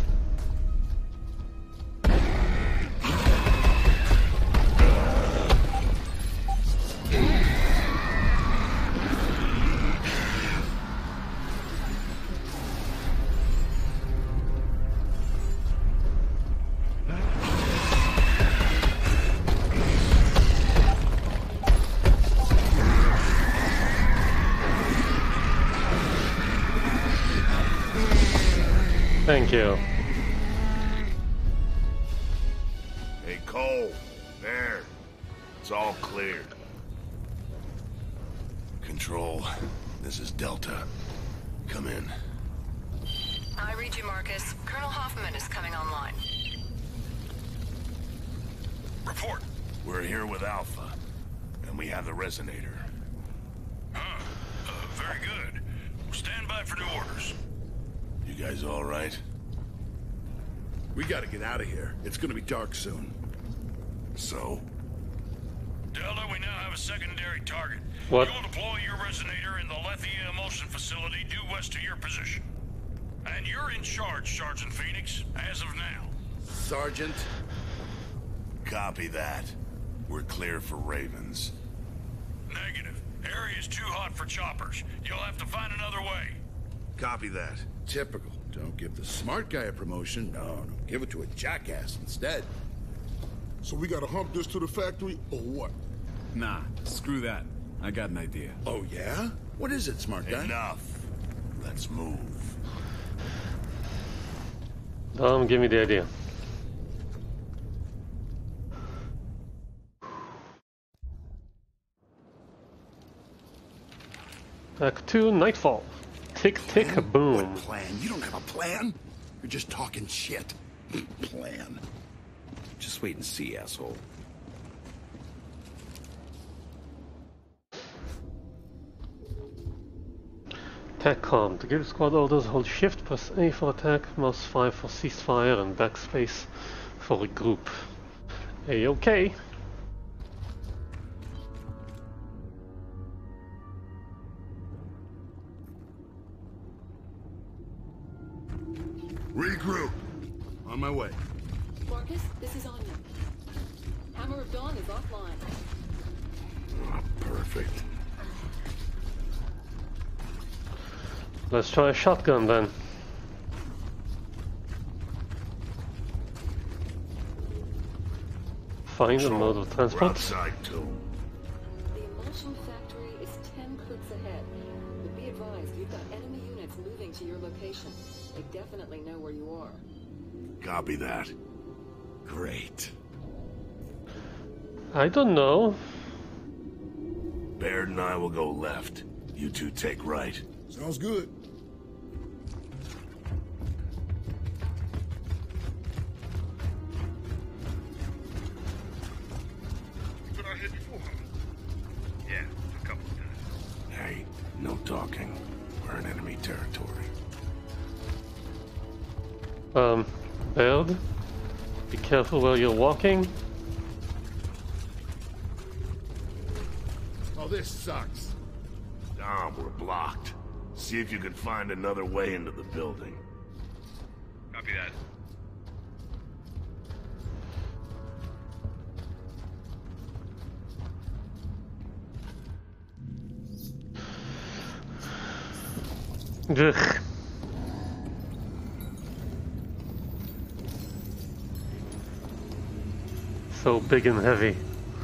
Thank you. Hey, Cole. There. It's all clear. Control. This is Delta. Come in. I read you, Marcus. Colonel Hoffman is coming online. Report. We're here with Alpha, and we have the resonator. Huh. Uh, very good. Stand by for new orders. You guys all right? We gotta get out of here. It's gonna be dark soon. So? Delta, we now have a secondary target. What? You'll deploy your resonator in the Lethia Emulsion facility due west of your position. And you're in charge, Sergeant Phoenix, as of now. Sergeant? Copy that. We're clear for Ravens. Negative. Area's too hot for choppers. You'll have to find another way. Copy that. Typical. Don't give the smart guy a promotion. No, no. Give it to a jackass instead. So we gotta hump this to the factory, or what? Nah, screw that. I got an idea. Oh, yeah? What is it, smart guy? Enough. Let's move. Dom, give me the idea. Act two, Nightfall. Tick, tick, Plan? boom. What plan? You don't have a plan? You're just talking shit. Plan. Just wait and see, asshole. Attack calm. To give squad orders, hold shift, press A for attack, mouse five for ceasefire, and backspace for regroup. A-okay. Regroup. On my way. Marcus, this is Anya. Hammer of Dawn is offline. Oh, perfect. Let's try a shotgun then. Find a mode of We're transport. outside, too. The emulsion factory is ten clicks ahead. But be advised, you've got enemy units moving to your location. They definitely know where you are. Copy that. Great. I don't know. Baird and I will go left. You two take right. Sounds good. You been out here before, huh? Yeah, a couple of times. Hey, no talking. We're in enemy territory. Um, Baird, be careful where you're walking. Oh, this sucks. Dom, we're blocked. See if you can find another way into the building. Copy that. Ugh. So big and heavy.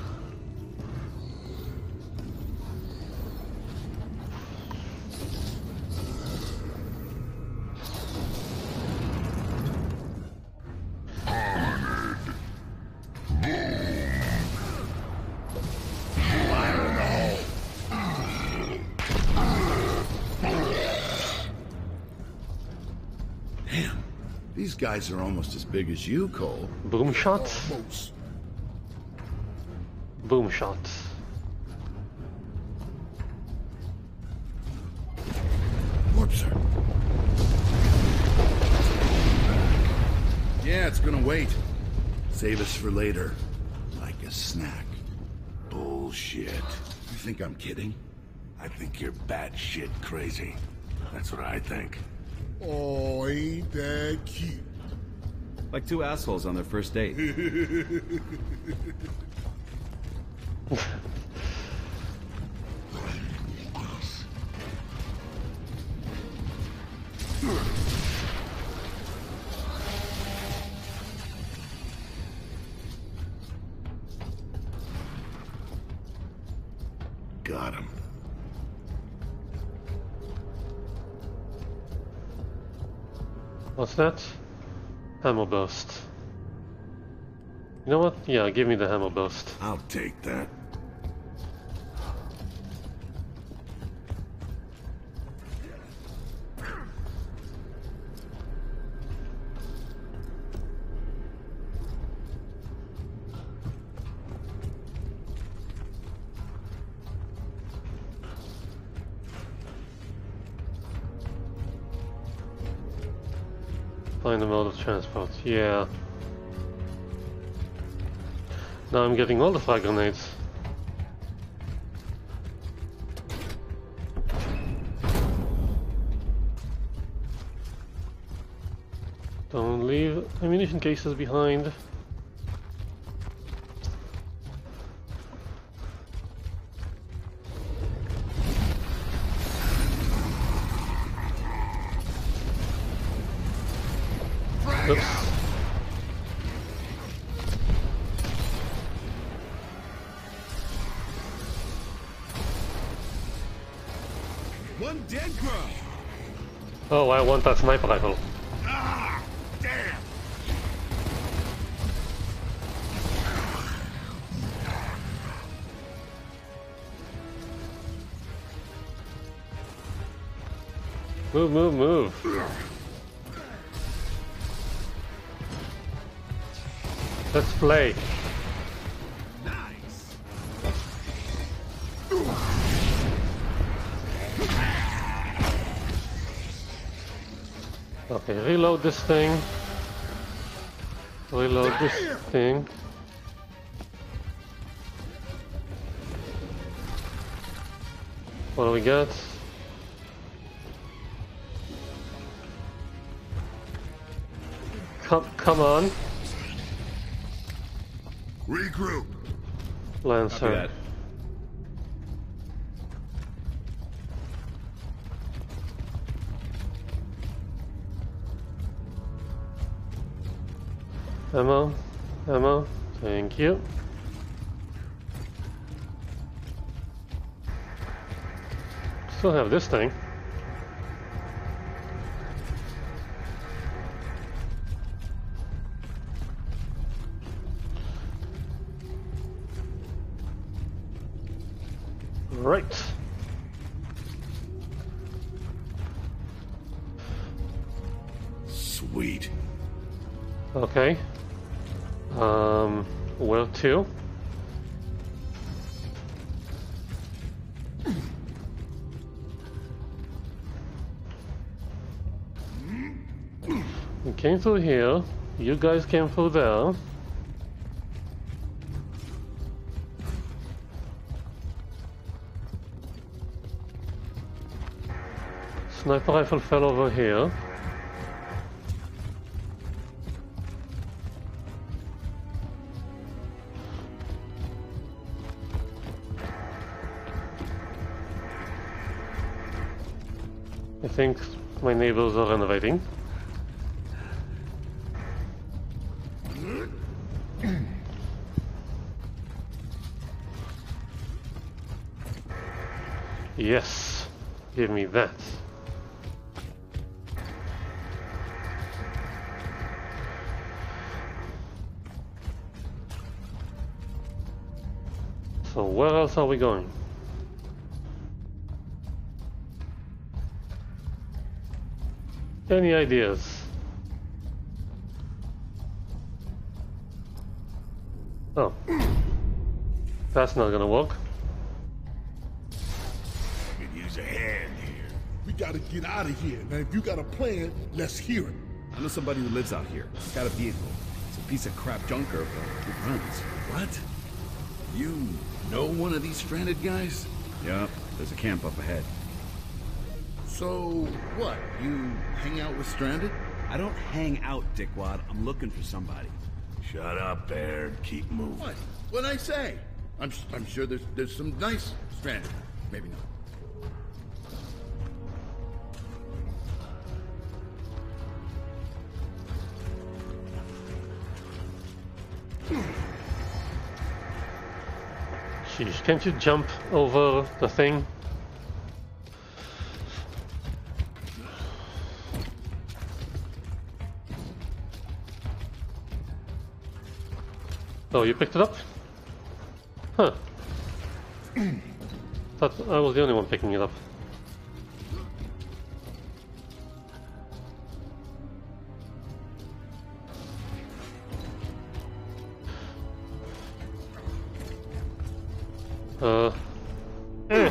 These guys are almost as big as you, Cole. Boom shots? Almost. Boom shots. Whoopser. Yeah, it's gonna wait. Save us for later. Like a snack. Bullshit. You think I'm kidding? I think you're batshit crazy. That's what I think. Oh, ain't that cute? Like two assholes on their first date. Got him. What's that? Hammer burst. You know what? Yeah, give me the hammer burst. I'll take that. Find the mode of transport. Yeah. Now I'm getting all the frag grenades. Don't leave ammunition cases behind. Oops. One dead girl. Oh, I want that sniper rifle. Ah, damn. Move, move, move. Let's play. Nice. Okay, reload this thing. Reload this thing. What do we get? Come, come on. Regroup. Lancer. Ammo, ammo, thank you. Still have this thing. Right. Sweet. Okay. Um, where to? came through here. You guys came through there. Sniper rifle fell over here. I think my neighbors are renovating. Yes, give me that. So where else are we going? Any ideas? Oh, that's not gonna work. Could use a hand here. We gotta get out of here. Now, if you got a plan, let's hear it. I know somebody who lives out here. He's got a vehicle. It's a piece of crap junker, but it runs. What? You know one of these stranded guys? Yep, there's a camp up ahead. So, what? You hang out with stranded? I don't hang out, dickwad. I'm looking for somebody. Shut up, Baird. Keep moving. What? What'd I say? I'm, I'm sure there's, there's some nice stranded. Maybe not. Sheesh, can't you jump over the thing? Oh, you picked it up? Huh. Thought I was the only one picking it up. Uh. Eh.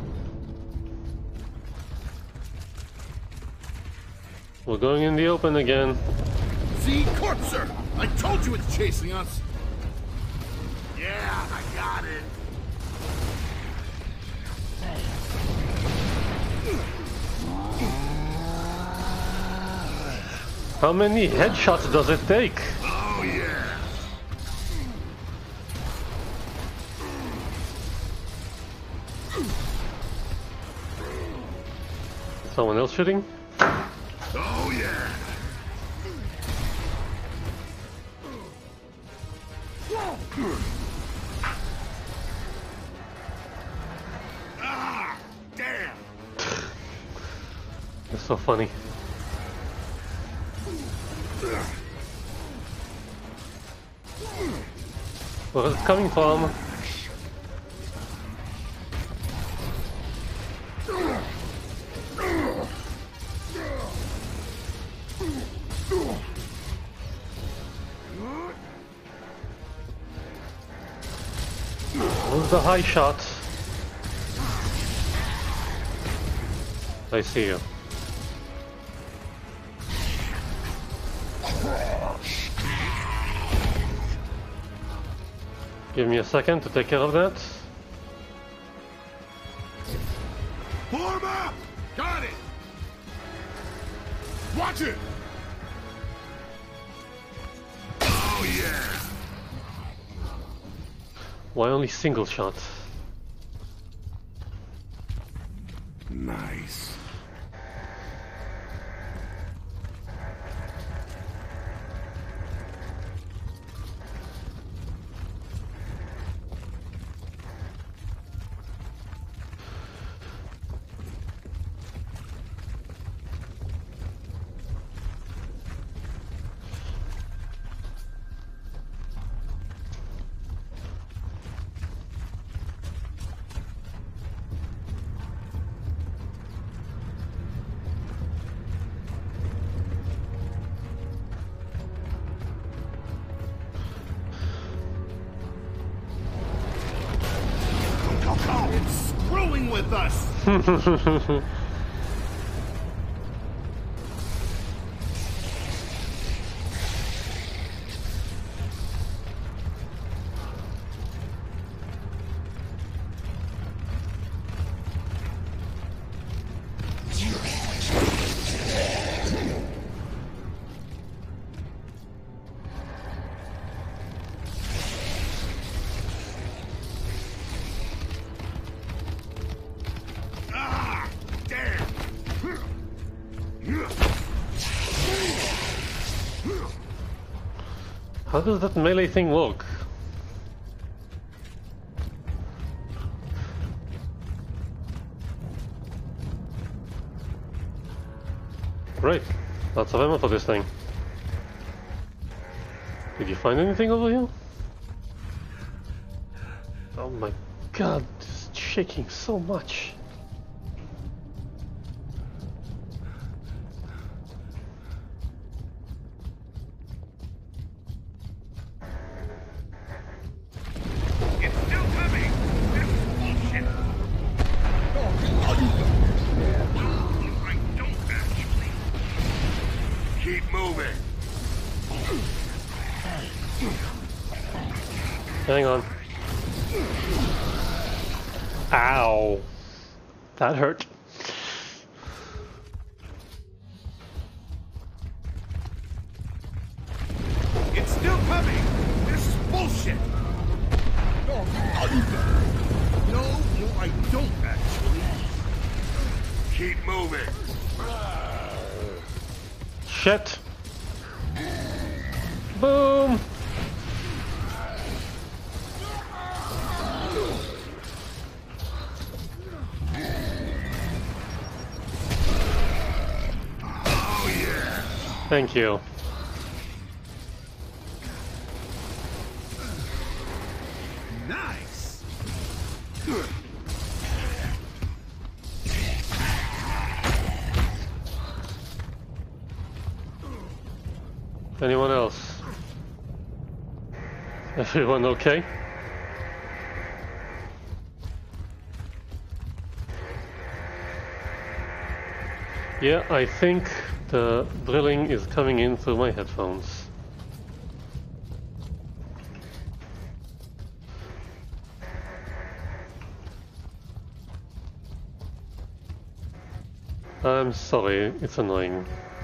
We're going in the open again. See, Corpser! I told you it's chasing us! Yeah, I got it! How many headshots does it take? Oh, yeah! Someone else shooting? Oh, yeah! Ah, damn! That's so funny. Where is it coming from? Where's the high shot? I see you. Give me a second to take care of that. Form up! Got it! Watch it! Oh, yeah! Why only single shot? Nice. It's screwing with us! How does that melee thing work? Great. Lots of ammo for this thing. Did you find anything over here? Oh my god, it's shaking so much. It's still coming! This is bullshit! I don't actually. Keep moving. Hang on. Ow. That hurt. It's still coming! This is bullshit! No, no, I don't actually. Keep moving. Shit. Boom. Oh yeah. Thank you. Nice. Anyone else? Everyone okay? Yeah, I think the drilling is coming in through my headphones. I'm sorry, it's annoying.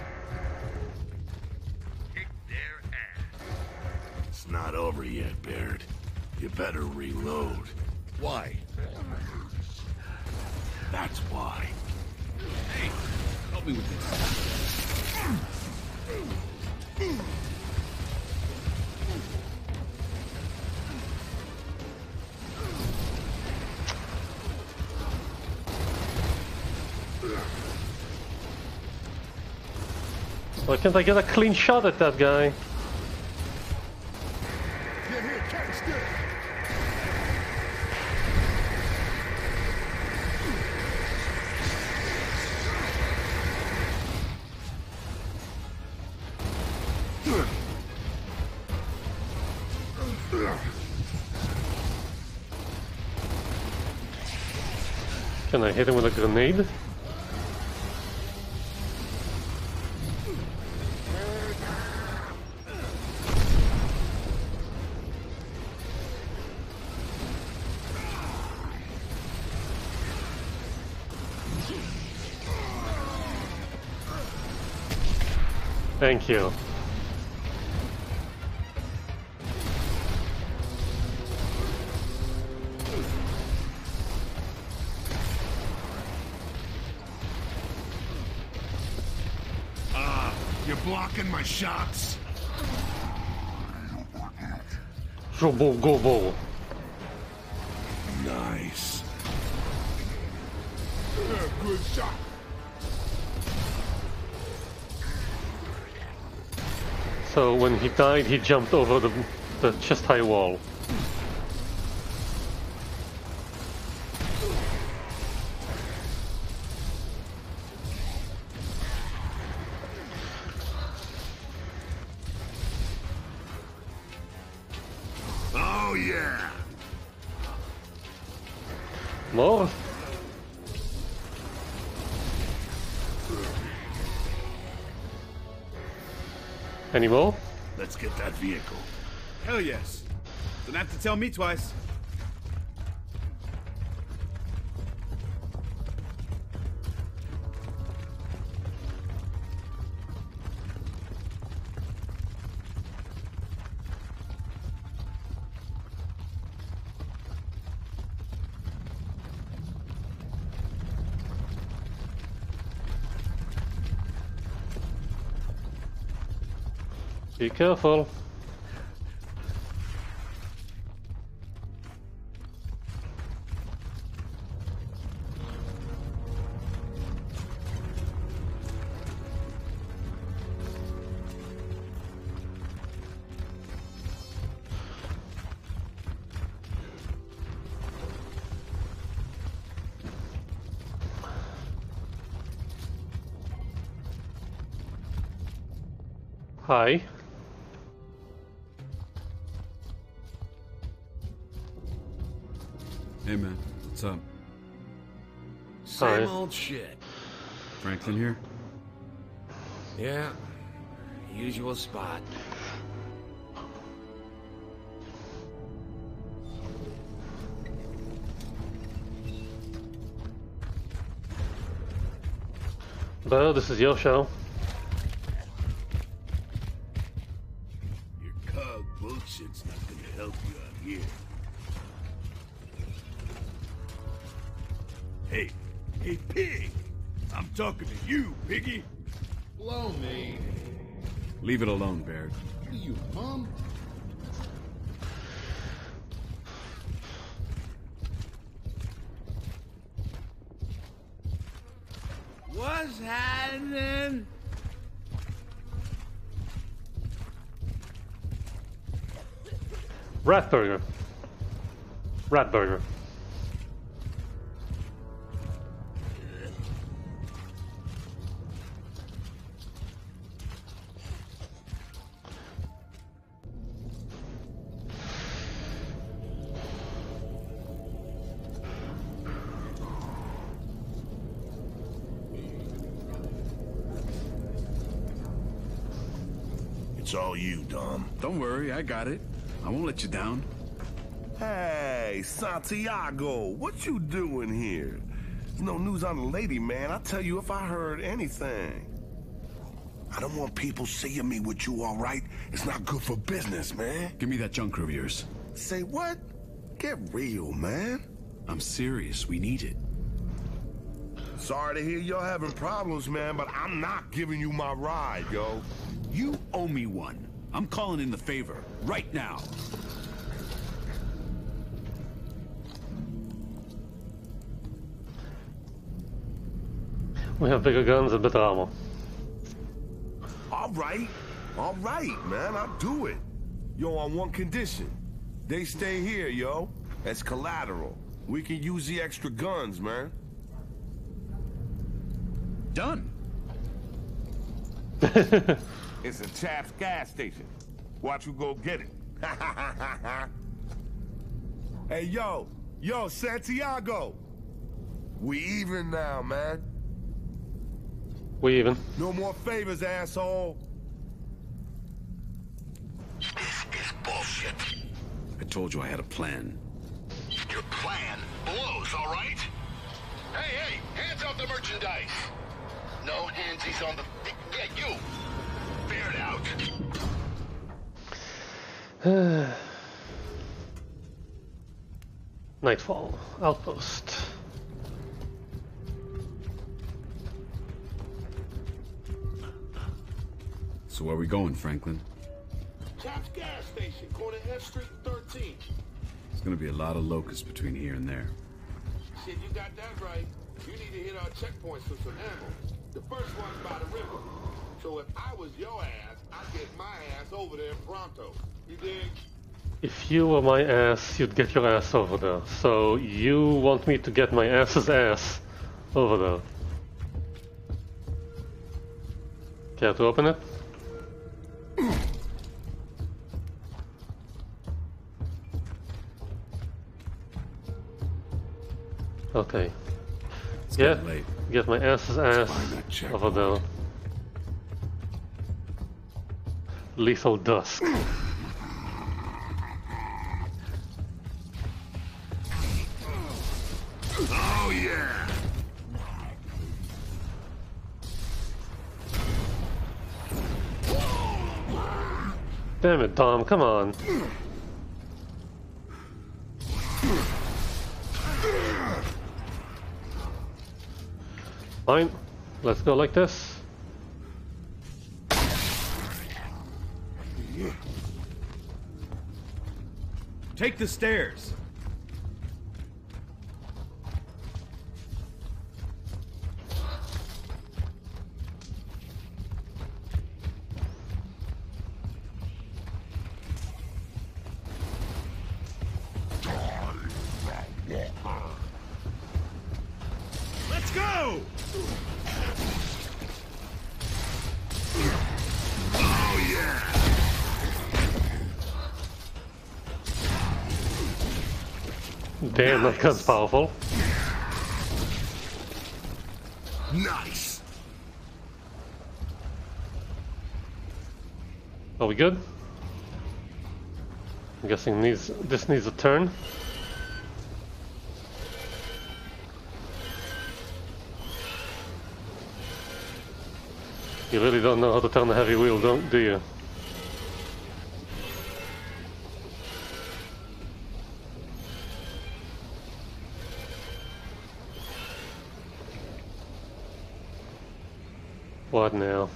It's not over yet, Baird. You better reload. Why? That's why. Hey, help me with this. Why can't I get a clean shot at that guy? Get here, catch this. Can I hit him with a grenade? Thank you. Ah, you're blocking my shots. Gobo gobo. Nice. Yeah, good shot. So when he died, he jumped over the, the chest-high wall. Oh yeah. More? Any more? Let's get that vehicle. Hell yes. Don't have to tell me twice. Be careful. Hi. Hey man, what's up? Same Hi. old shit. Franklin here? Yeah, usual spot. Well, this is your show. Your cog bullshit's not gonna help you out here. Hey, hey, pig! I'm talking to you, piggy! Blow me. Leave it alone, Baird. What are you, mom? What's happening? Rat burger. Rat burger. It's all you, Dom. Don't worry, I got it. I won't let you down. Hey, Santiago, what you doing here? There's no news on the lady, man. I'll tell you if I heard anything. I don't want people seeing me with you, all right? It's not good for business, man. Give me that junk of yours. Say what? Get real, man. I'm serious. We need it. Sorry to hear you're having problems, man, but I'm not giving you my ride, yo. You owe me one. I'm calling in the favor. Right now. We have bigger guns and better armor. All right. All right, man. I'll do it. Yo, on one condition. They stay here, yo. As collateral. We can use the extra guns, man. Done. It's a chap's gas station. Watch you go get it. Hey, yo. Yo, Santiago. We even now, man. We even. No more favors, asshole. This is bullshit. I told you I had a plan. Your plan blows, all right? Hey, hey, hands off the merchandise. No handsies on the... Yeah, you. Bear it out. Nightfall. Outpost. So where we going, Franklin? Chap's gas station, corner F Street and thirteen. There's gonna be a lot of locusts between here and there. Shit, you got that right. You need to hit our checkpoints for some ammo. The first one's by the river. So if I was your ass, I'd get my ass over there pronto. You dig? If you were my ass, you'd get your ass over there. So you want me to get my ass's ass over there. Care to open it? Okay. It's Yeah, getting late. get my ass's ass over there. Lethal Dusk. Oh, yeah. Damn it, Dom, come on. Fine, let's go like this. Take the stairs. Let's go! Oh, yeah! Damn, nice. that gun's powerful. Nice. Are we good? I'm guessing needs this needs a turn. You really don't know how to turn a heavy wheel, don't do you? What now?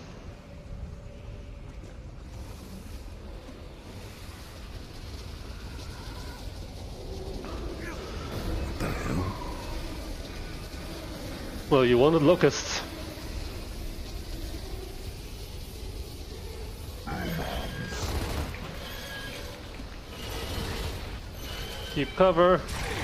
What the hell? Well, you wanted locusts. Keep cover.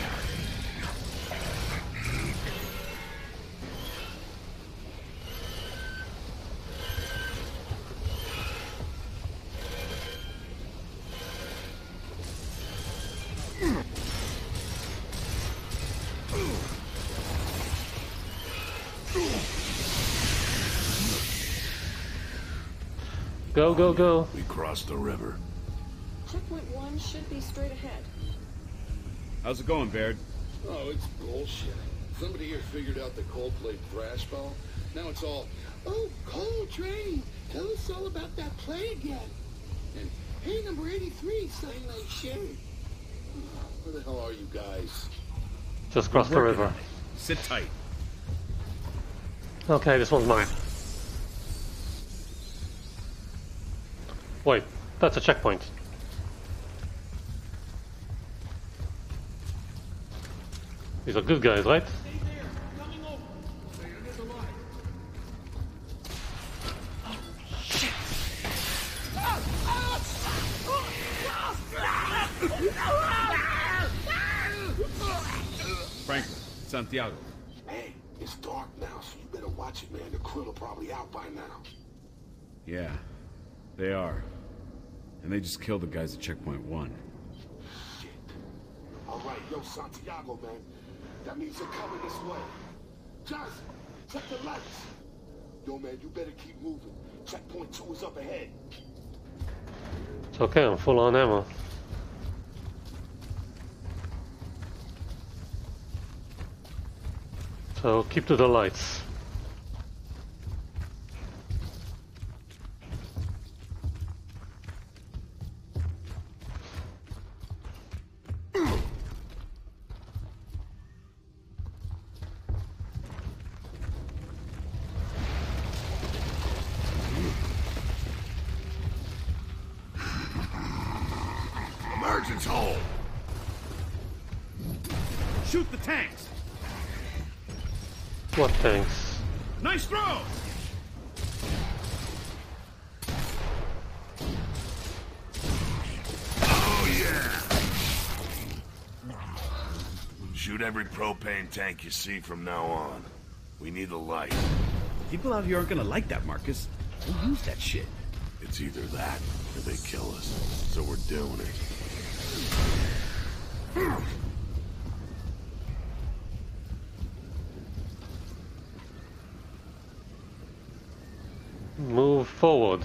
Go, go, go. We crossed the river. Checkpoint one should be straight ahead. How's it going, Baird? Oh, it's bullshit. Somebody here figured out the Coldplay thrash ball. Now it's all, oh, Coltrane, tell us all about that play again. And, hey, number eighty-three, saying like shit. Where the hell are you guys? Just cross the river. Sit tight. Okay, this one's mine. Wait, that's a checkpoint. These are good guys, right? Franklin, Santiago. Hey, it's dark now, so you better watch it, man. The krill are probably out by now. Yeah, they are. And they just killed the guys at checkpoint one. Shit. All right, yo, Santiago, man. That means they're coming this way. Johnson, check the lights. Yo, man, you better keep moving. Checkpoint two is up ahead. It's okay, I'm full on ammo. So keep to the lights. Emergence hole. Shoot the tanks. What tanks? Nice throw. Oh yeah. Shoot every propane tank you see from now on. We need a light. People out here aren't gonna like that, Marcus. We'll use that shit. It's either that or they kill us. So we're doing it. Move forward.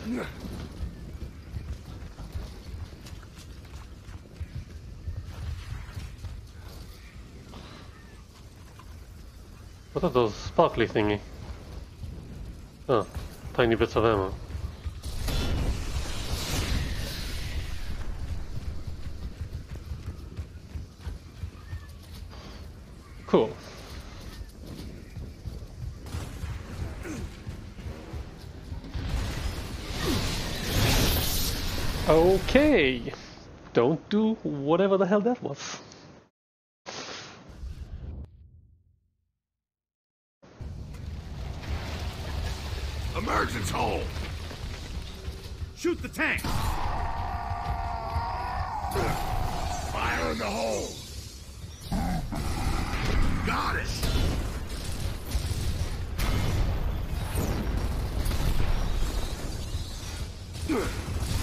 What are those sparkly thingy? Oh, tiny bits of ammo. Cool. Okay. Don't do whatever the hell that was. Emergence hole. Shoot the tank. Fire in the hole. Got it.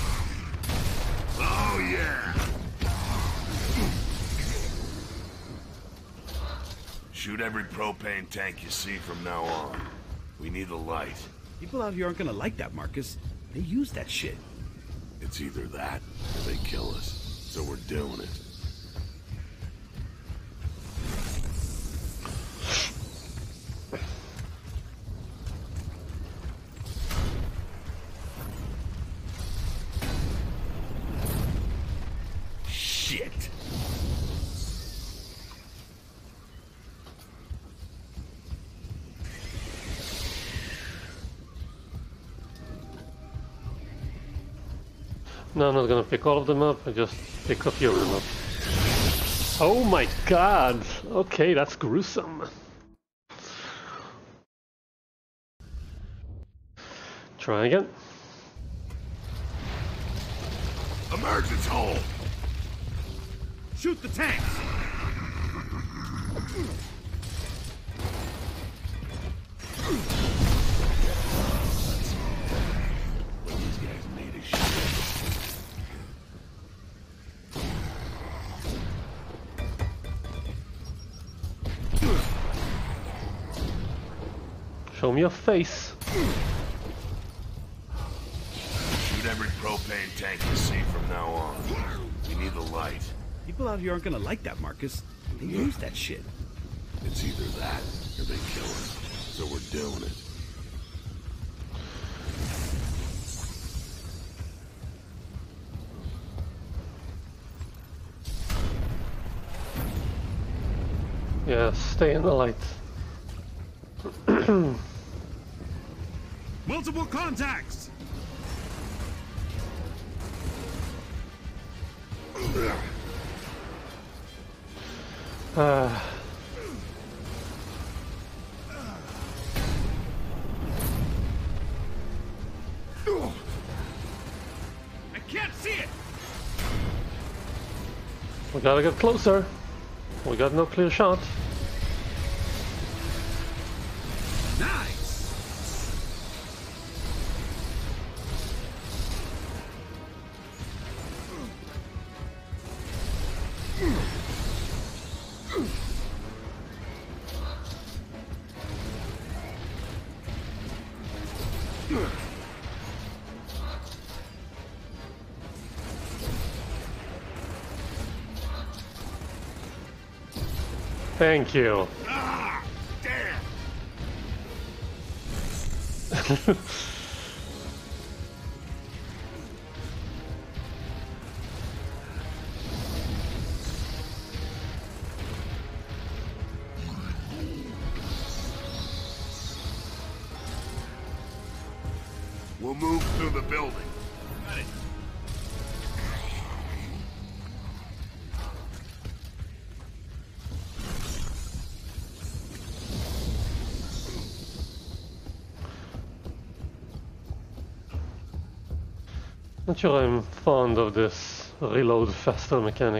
Oh yeah. Shoot every propane tank you see from now on. We need a light. People out here aren't gonna like that, Marcus. They use that shit. It's either that, or they kill us. So we're doing it. Shit. No, I'm not gonna pick all of them up, I just pick a few of them up. Oh my god! Okay, that's gruesome. Try again. Emergence hole! Shoot the tanks! What these guys made of shit. Show me your face. Shoot every propane tank you see from now on. We need a light. People out here aren't gonna like that, Marcus. They use that shit. It's either that, or they kill us. So we're doing it. Yeah, stay in the light. Multiple contacts! Uh, I can't see it! we gotta get closer. We got no clear shot. Nice! Thank you. Ah, damn! We'll move through the building. Got it. Not sure I'm fond of this reload faster mechanic.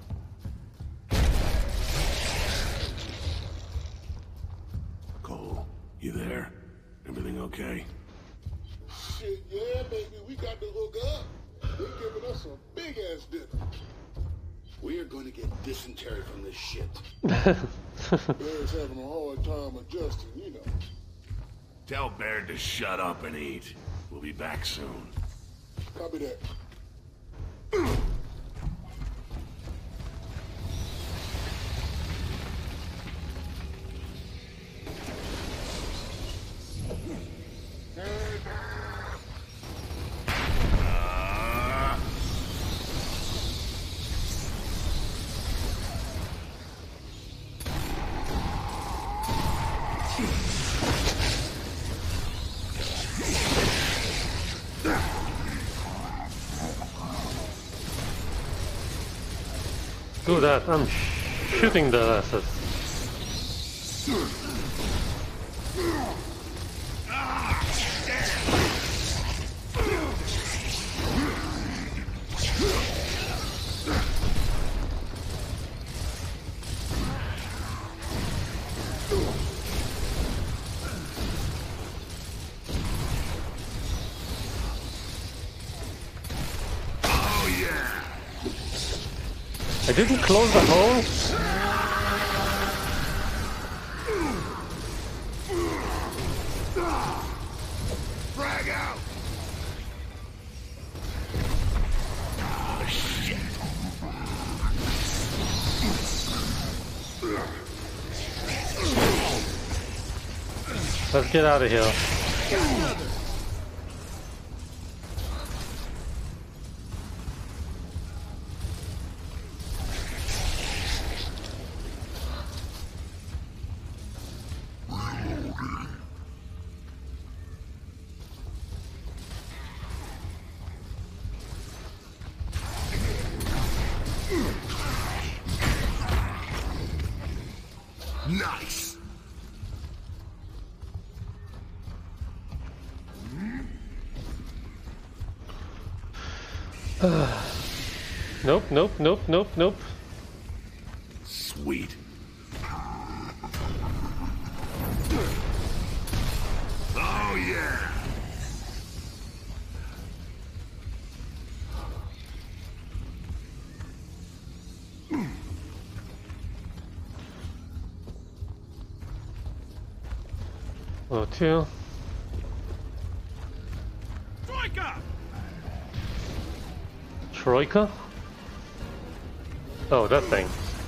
Cole, you there? Everything okay? Shit, yeah, baby, we got to hook up. They're giving us a big ass dinner. We are going to get dysentery from this shit. Bear's having a hard time adjusting, you know. Tell Baird to shut up and eat. We'll be back soon. Copy that. Do that, I'm shooting their asses. Oh yeah! I didn't close the hole. Let's get out of here. Nice. Nope, nope, nope, nope, nope. Sweet. Oh yeah. Oh, two. Troika! Troika? Oh, that thing.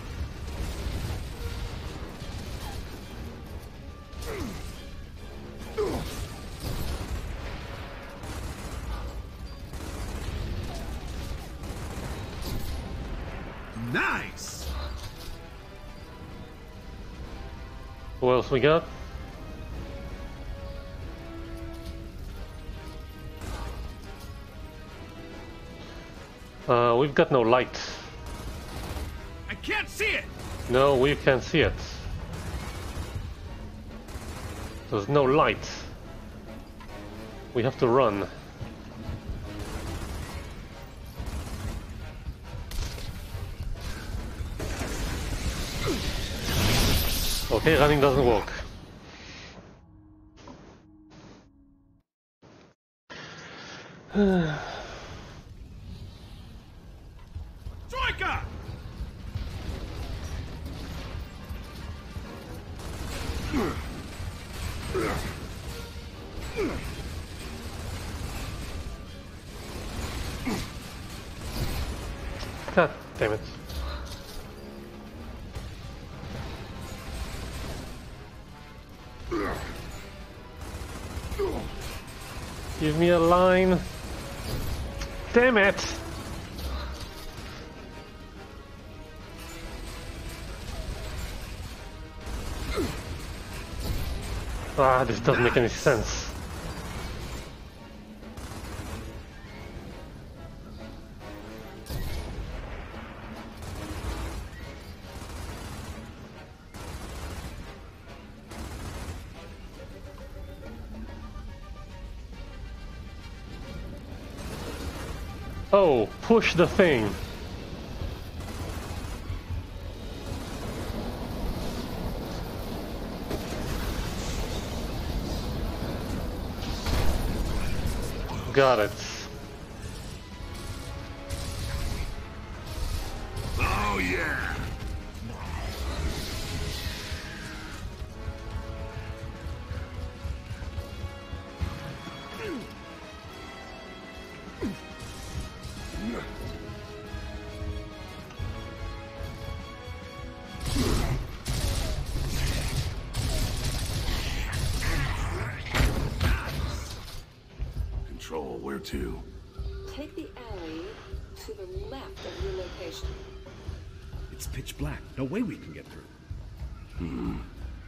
Nice. What else we got? Uh, we've got no light. I can't see it! No, we can't see it. There's no light. We have to run. Okay, running doesn't work. Troika! God damn it. Give me a line. Damn it! Ah, this doesn't make any sense. Oh, push the thing. Got it. Oh yeah. Control, where to? Take the alley to the left of your location. It's pitch black. No way we can get through. Hmm.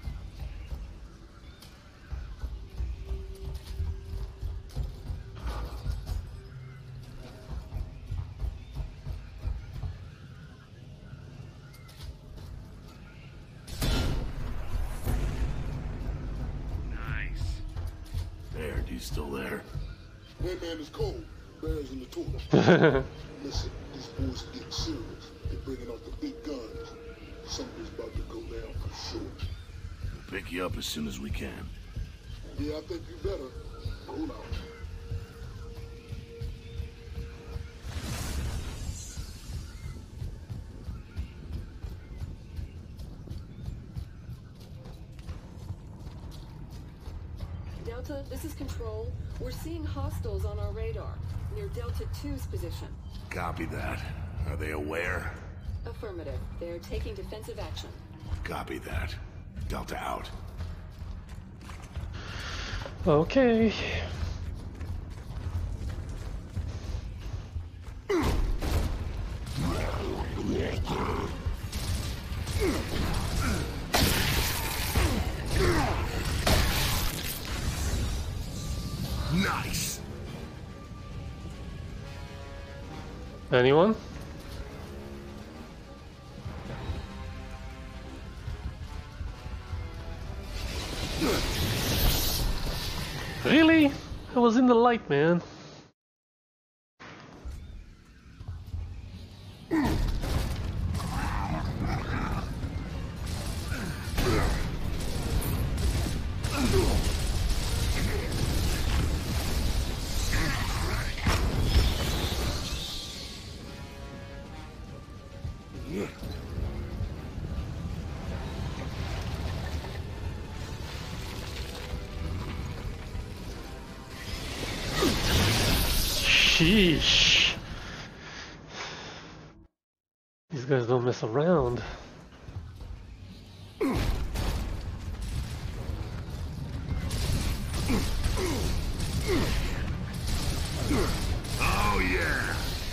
Nice. There, you still there? That man is cold. Bears in the toilet. Listen, these boys are getting serious. They're bringing out the big guns. Something's about to go down for sure. We'll pick you up as soon as we can. Yeah, I think you better. Hold on. Delta, this is Control. We're seeing hostiles on our radar, near Delta two's position. Copy that. Are they aware? Affirmative. They're taking defensive action. Copy that. Delta out. Okay. Nice. Anyone? Really? I was in the light, man. Sheesh. These guys don't mess around. Oh yeah.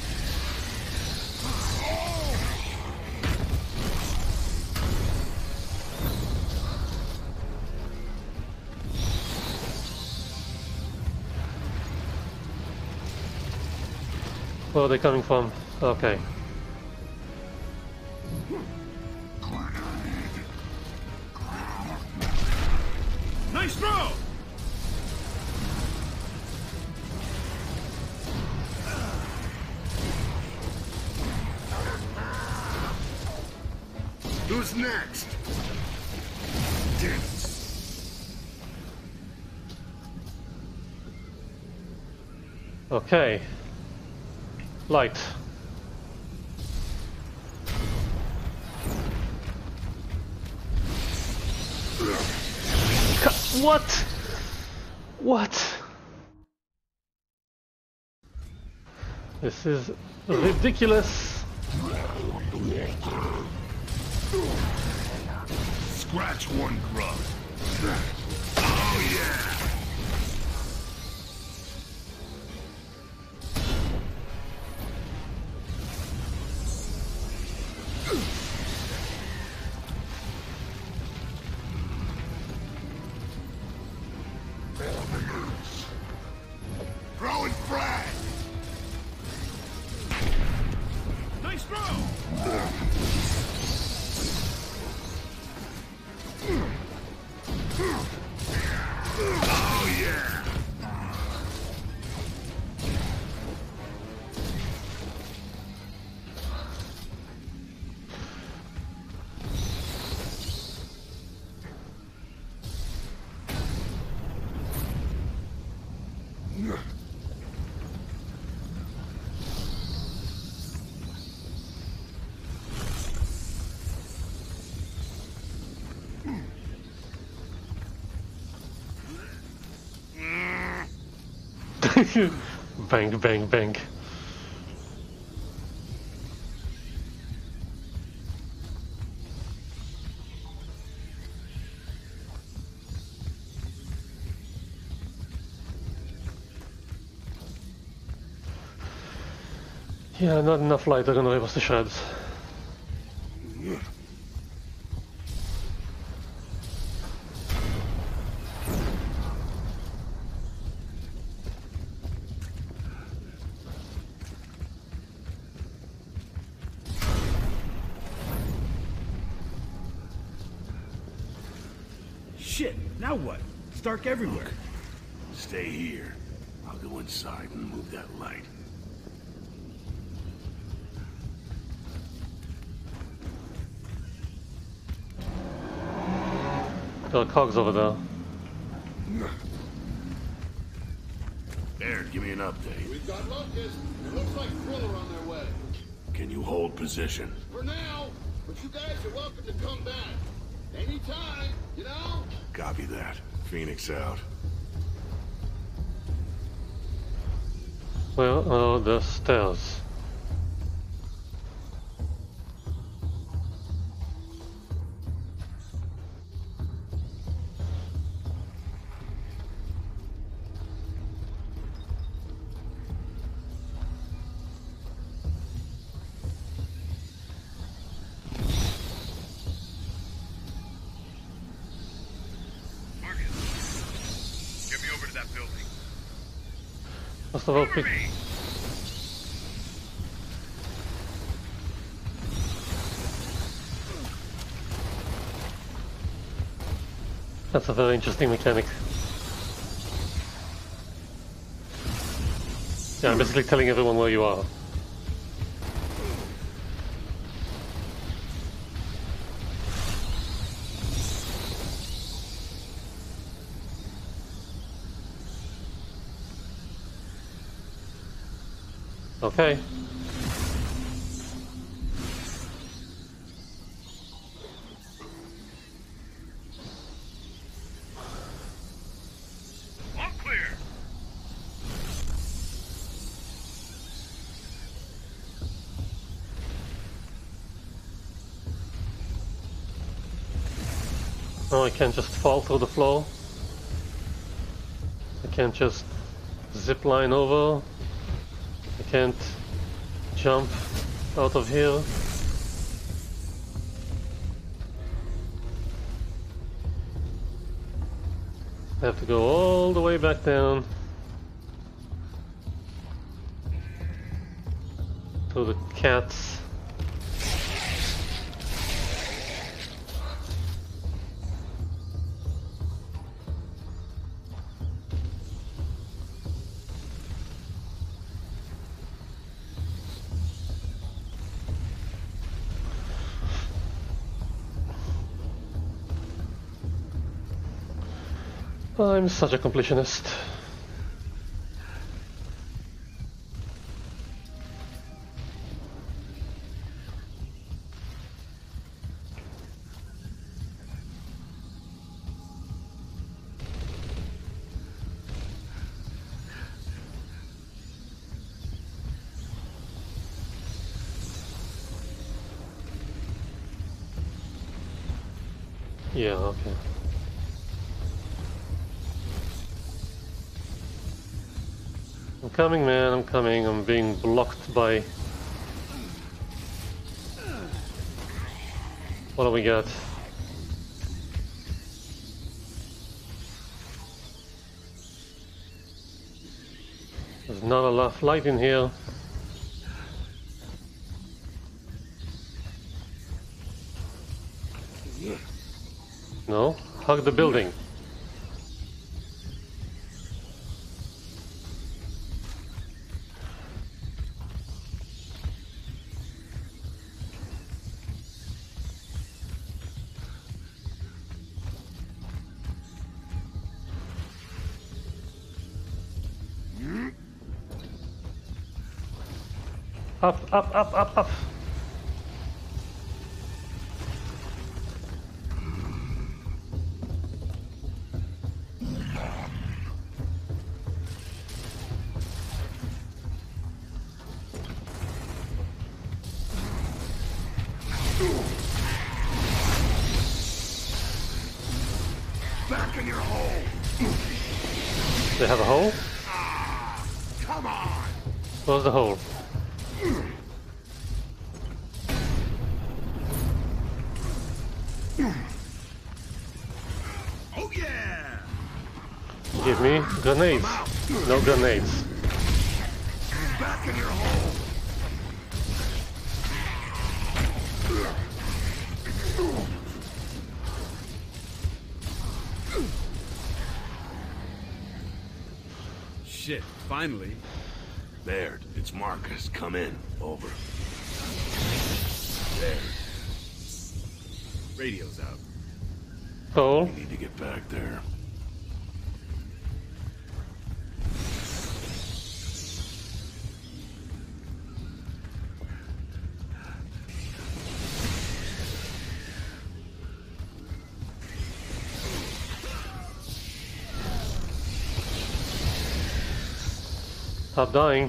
Where are they coming from? Okay. Nice throw! Who's next? Damn it. Okay. Light. What? What? This is ridiculous. Scratch one grub. Oh yeah! Throwing frag. Nice throw! Oh yeah. Bang, bang, bang. Yeah, not enough light, they're gonna rip us to shreds. Shit, now what? It's dark everywhere. Stay here. I'll go inside and move that light. There are cogs over there. Baird, give me an update. We've got locusts. It looks like Thriller on their way. Can you hold position? For now, but you guys are welcome to come back. Anytime, you know? Copy that. Phoenix out. Where are the stairs? First of all, pick. That's a very interesting mechanic. Yeah, I'm basically telling everyone where you are. Okay. All clear. No, I can't just fall through the floor. I can't just zip line over. I can't jump out of here. I have to go all the way back down to the cats. I'm such a completionist. Yeah, okay. I'm coming, man, I'm coming. I'm being blocked by... What do we got? There's not enough light in here. No? Hug the building. Up, up, up, up, up. Back in your hole. They have a hole? Ah, come on. Where's the hole? Oh yeah! Give me grenades. No grenades. Back in your hole. Shit, finally. Baird, it's Marcus. Come in. Over. There. Radio's out. Hole? We need to get back there. Stop dying.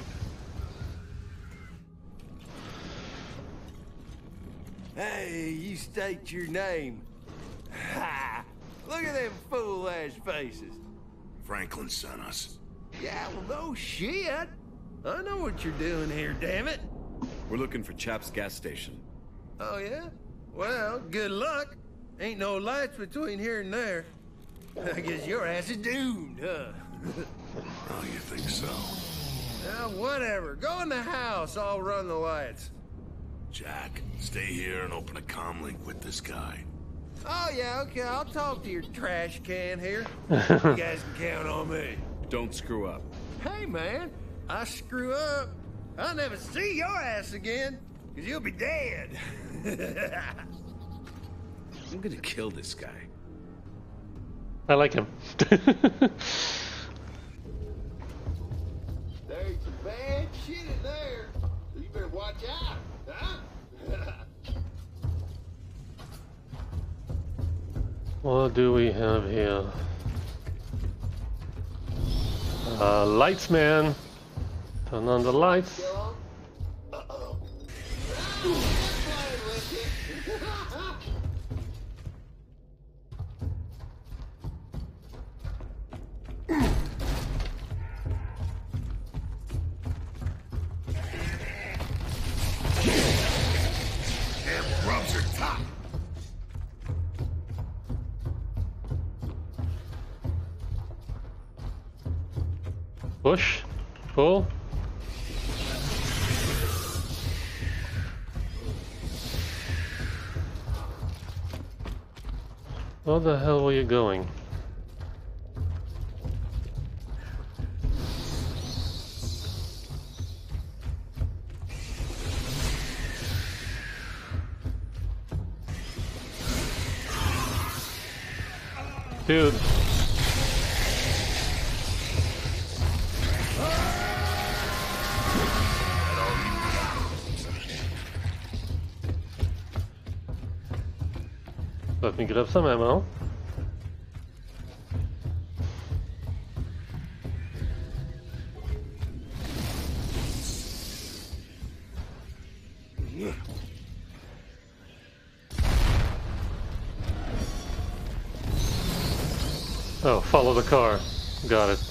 Hey, you state your name. Ha! Look at them fool-ass faces. Franklin sent us. Yeah, well, no shit. I know what you're doing here, damn it. We're looking for Chap's gas station. Oh, yeah? Well, good luck. Ain't no lights between here and there. I guess your ass is doomed, huh? Oh, you think so? Now, whatever. Go in the house. I'll run the lights. Jack, stay here and open a comm link with this guy. Oh, yeah, okay. I'll talk to your trash can here. You guys can count on me. Don't screw up. Hey, man. I screw up. I'll never see your ass again, because you'll be dead. I'm gonna kill this guy. I like him. There's some bad shit in there. So you better watch out, huh? What do we have here? Uh, lights, man. Turn on the lights. Push, pull. Where the hell were you going? Dude. Let me grab some ammo. Oh, follow the car. Got it.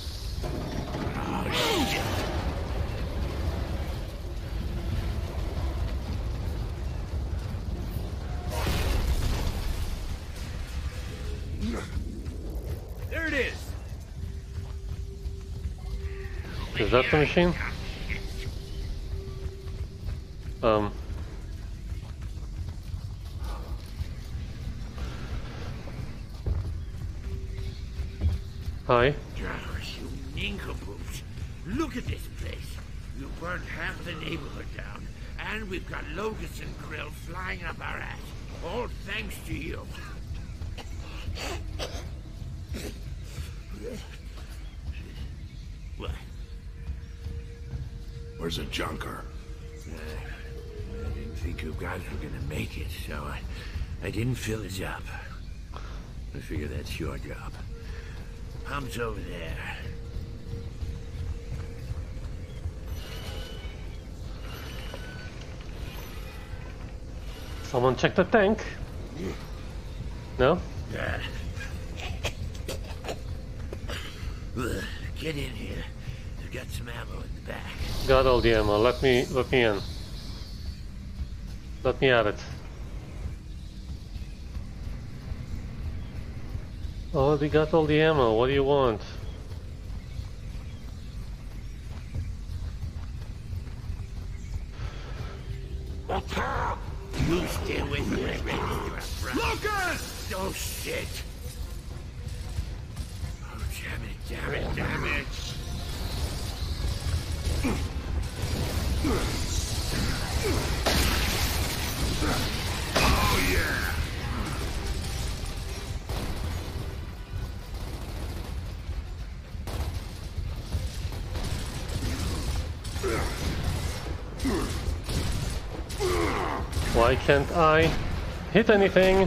There it is. Is that the machine? Um. Hi. Gosh, you nincompoops. Look at this place. You burned half the neighborhood down, and we've got locusts and krill flying up our ass. All thanks to you. What? Where's the junker? Uh, I didn't think you guys were gonna make it, so I, I didn't fill it up. I figure that's your job. Pump's over there. Someone check the tank. No? Uh, get in here. I've got some ammo in the back. Got all the ammo. Let me let me in. Let me at it. Already got all the ammo. What do you want? You stay with me. Lucas! Oh shit! Oh damn it! Damn it! Damn it! Oh yeah! Why can't I hit anything?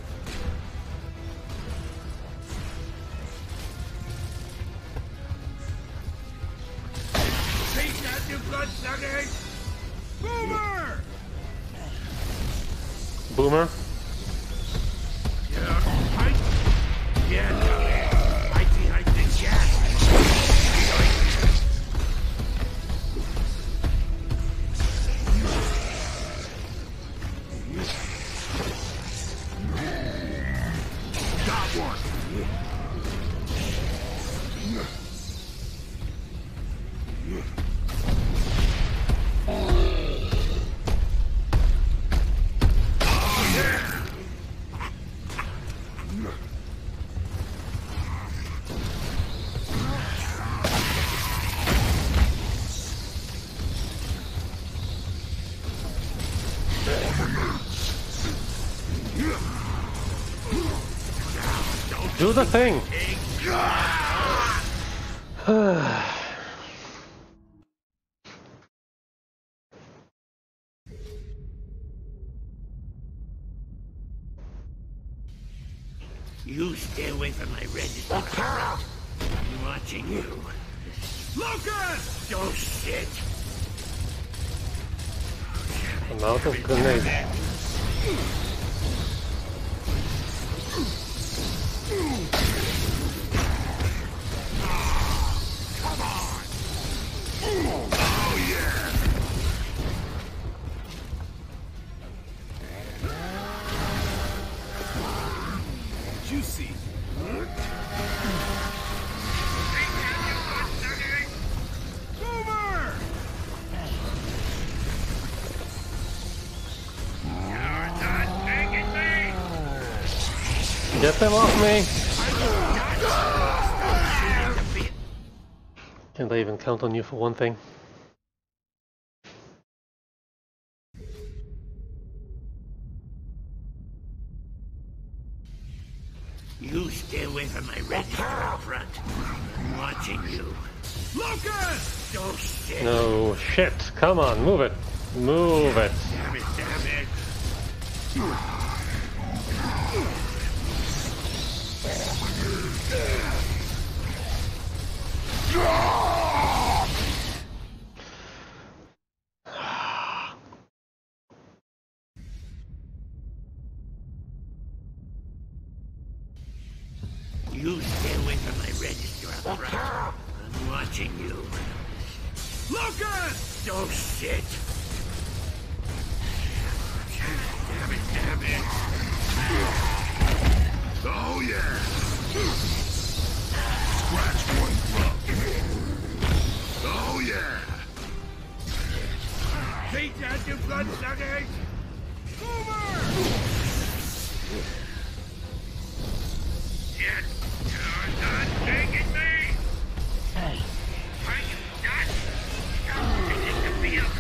Take that, you bloodsuckers! Boomer! Boomer? Yeah, I... Yeah, no, I behind the gas. Got one! Do the thing! You stay away from my register. I'm watching you. Lucas! Oh shit! I'm out of grenades. Come on! Oh yeah! Juicy. Boomer! You're not taking me! Get them off me! Can't I even count on you for one thing? You stay away from my register up front. I'm watching you. Lucas! Oh shit! No shit! Come on, move it! Move it! Damn it, damn it! You stay away from my register up front. I'm watching you. Lucas! Oh shit! Damn it, damn it! Oh yeah! Scratch one grub. Oh yeah! Take that, you bloodsuckers! Boomer! Yes, you're not taking me! Are you done? Come in the vehicle!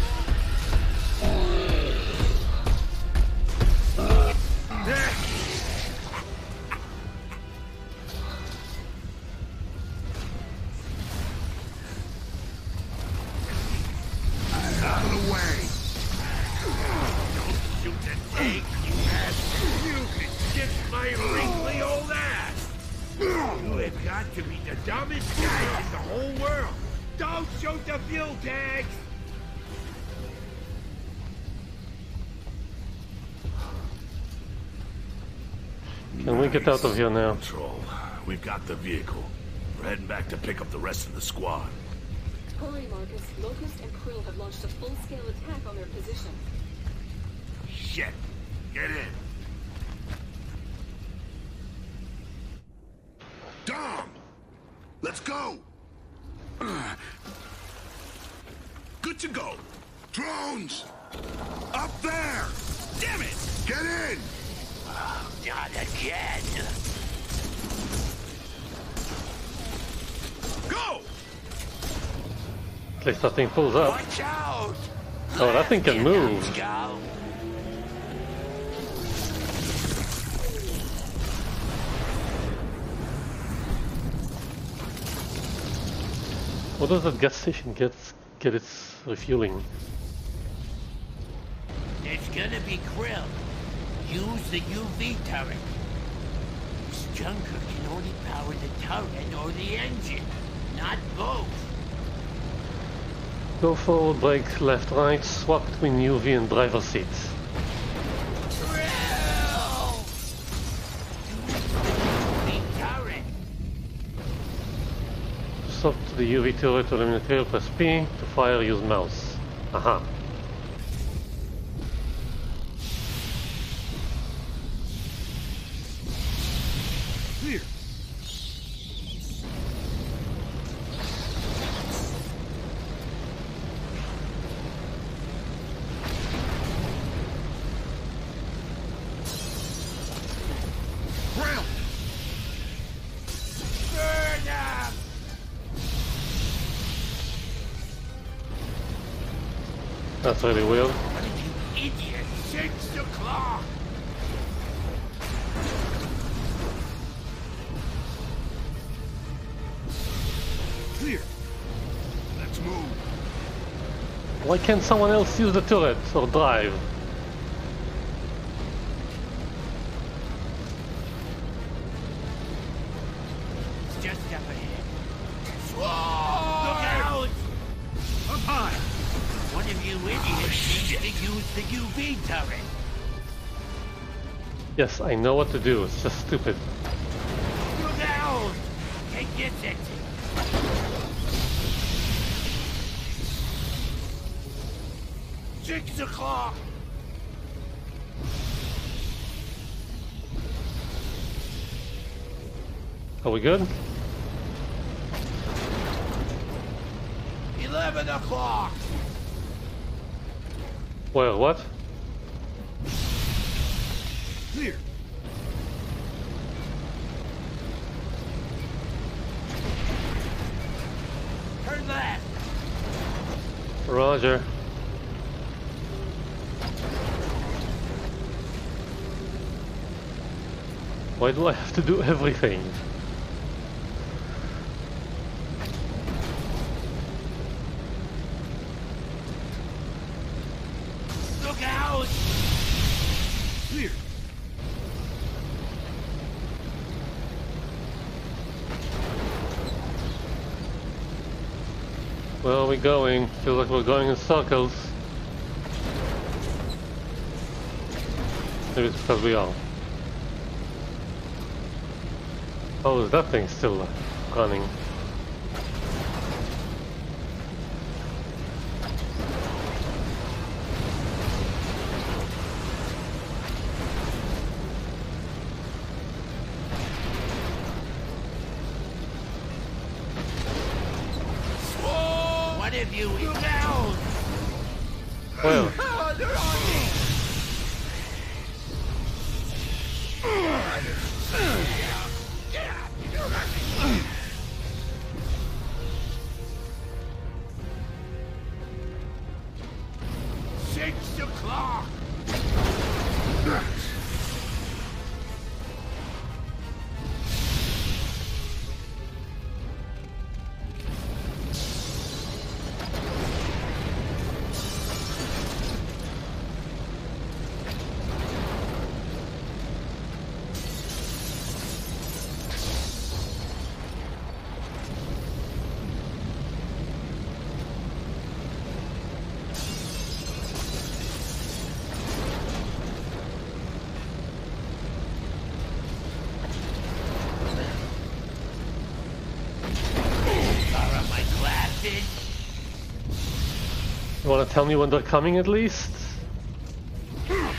Out of the way! Don't shoot the tank, you ass! You can kiss my wrinkly old ass! You have got to be the dumbest guy in the whole world! Don't shoot the fuel tanks! Can we get out of here now? Control. We've got the vehicle. We're heading back to pick up the rest of the squad. Hurry, Marcus. Locust and Krill have launched a full-scale attack on their position. Shit! Get in! Dom! Let's go! Good to go! Drones! Up there! Damn it! Get in! Oh, not again! Go! At least that thing pulls up. Watch out! Oh, that thing can move. Let's go! What does that gas station get get its refueling? It's gonna be Krill. Use the U V turret. This junker can only power the turret or the engine, not both. Go forward, brake, left, right, swap between U V and driver seats. Krill! U V turret. To swap to the U V turret to eliminate tail, press P. To fire, use mouse. Aha. Here. Grill! Burn them! That's really weird. You idiot! Six o'clock! Why can't someone else use the turret or drive? It's just up ahead. Whoa! Look out! Up high! One of you idiots needs to use the U V turret. Yes, I know what to do. It's just stupid. Look out! Can't get it. Six o'clock. Are we good? Eleven o'clock. Well, what? Clear. Turn left. Roger. Why do I have to do everything? Look out! Clear. Where are we going? Feels like we're going in circles. Maybe it's because we are. Oh, is that thing still running? One of you is down. Well. Oh, they're on me. Six o'clock. You wanna tell me when they're coming at least? Oh,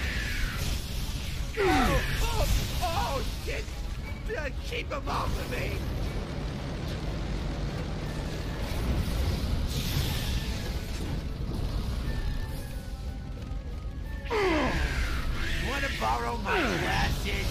oh, oh, shit! Uh, Keep him off of me! Wanna borrow my glasses?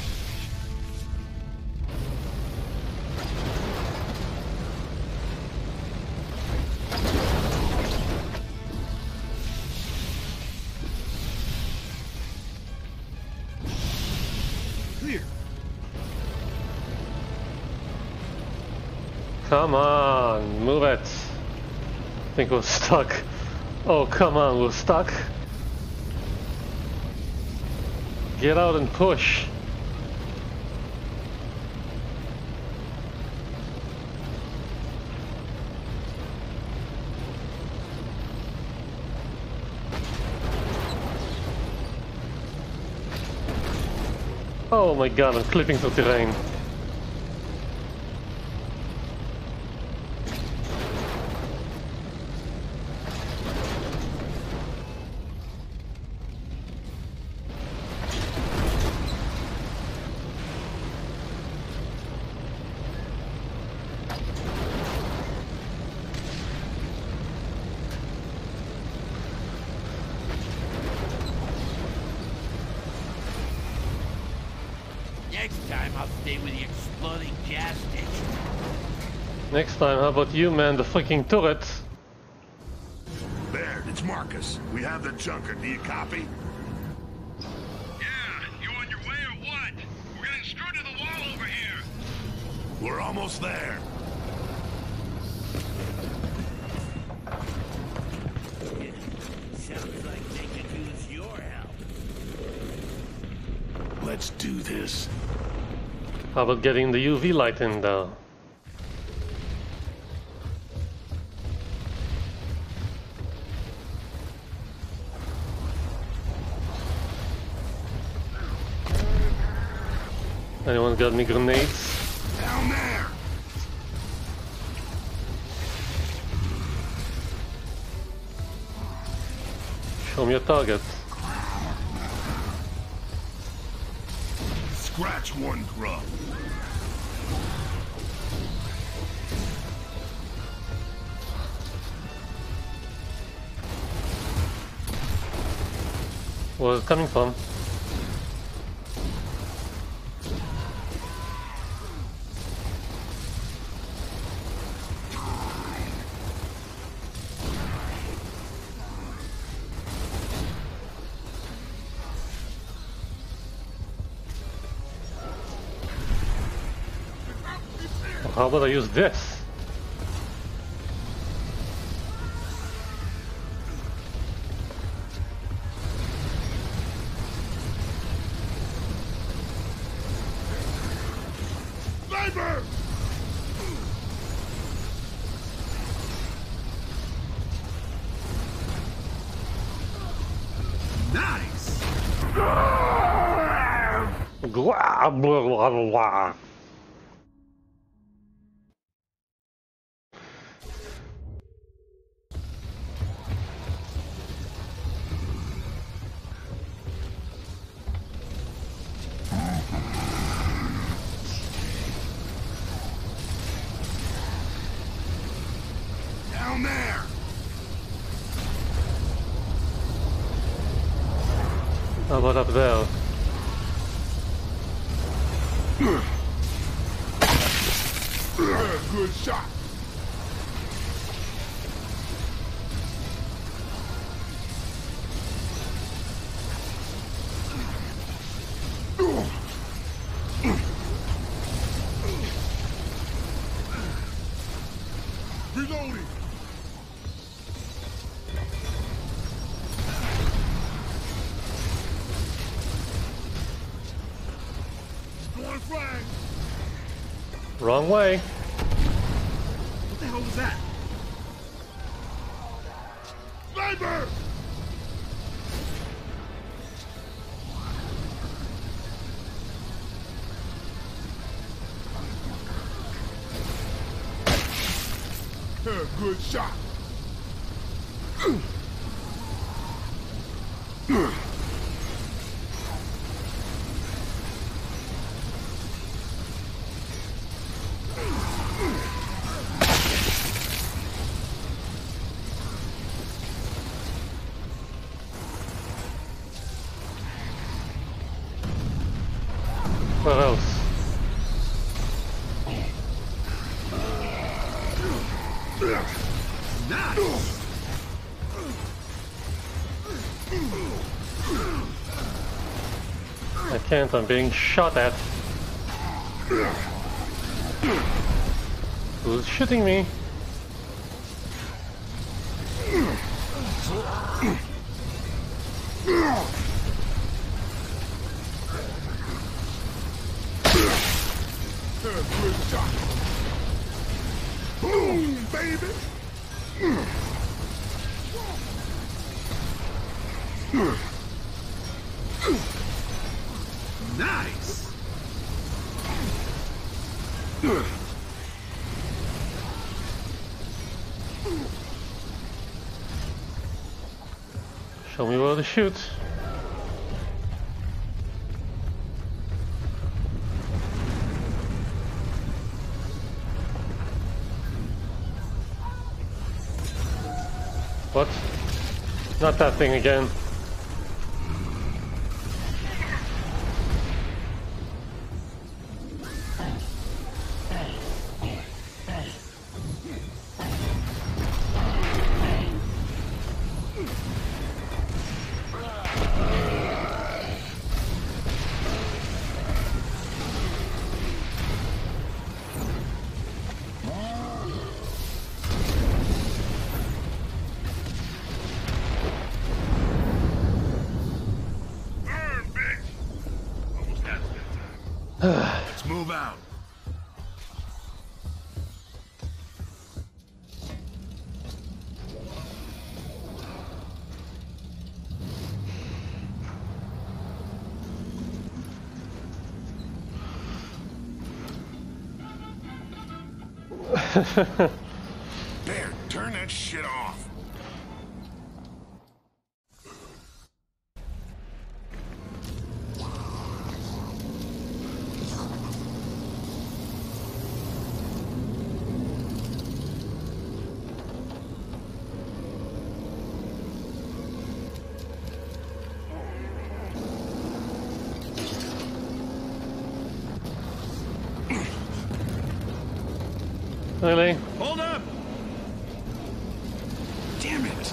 Come on, move it. I think we're stuck. Oh, come on, we're stuck. Get out and push. Oh my god, I'm clipping through terrain. Next time I'll stay with the exploding gas station. Next time, how about you man the freaking turret? Baird, it's Marcus. We have the junker. Do you copy? Yeah, you on your way or what? We're getting screwed to the wall over here. We're almost there. How about getting the U V light in though? Anyone got any grenades? Down there! Show me your target. Scratch one grub. Where's it coming from? How about I use this? Sniper! Nice! Blah, blah, blah, blah. Down there! How about up there? Good shot! Reloading! Going flag! Wrong way. What the hell was that? Sniper! Good shot! Where else? Nice! I can't, I'm being shot at. Who's shooting me? Good shot! Boom, baby! Nice! Show me where to shoot. What? Not that thing again. Let's move out. There, turn that shit off. Really? Hold up! Damn it!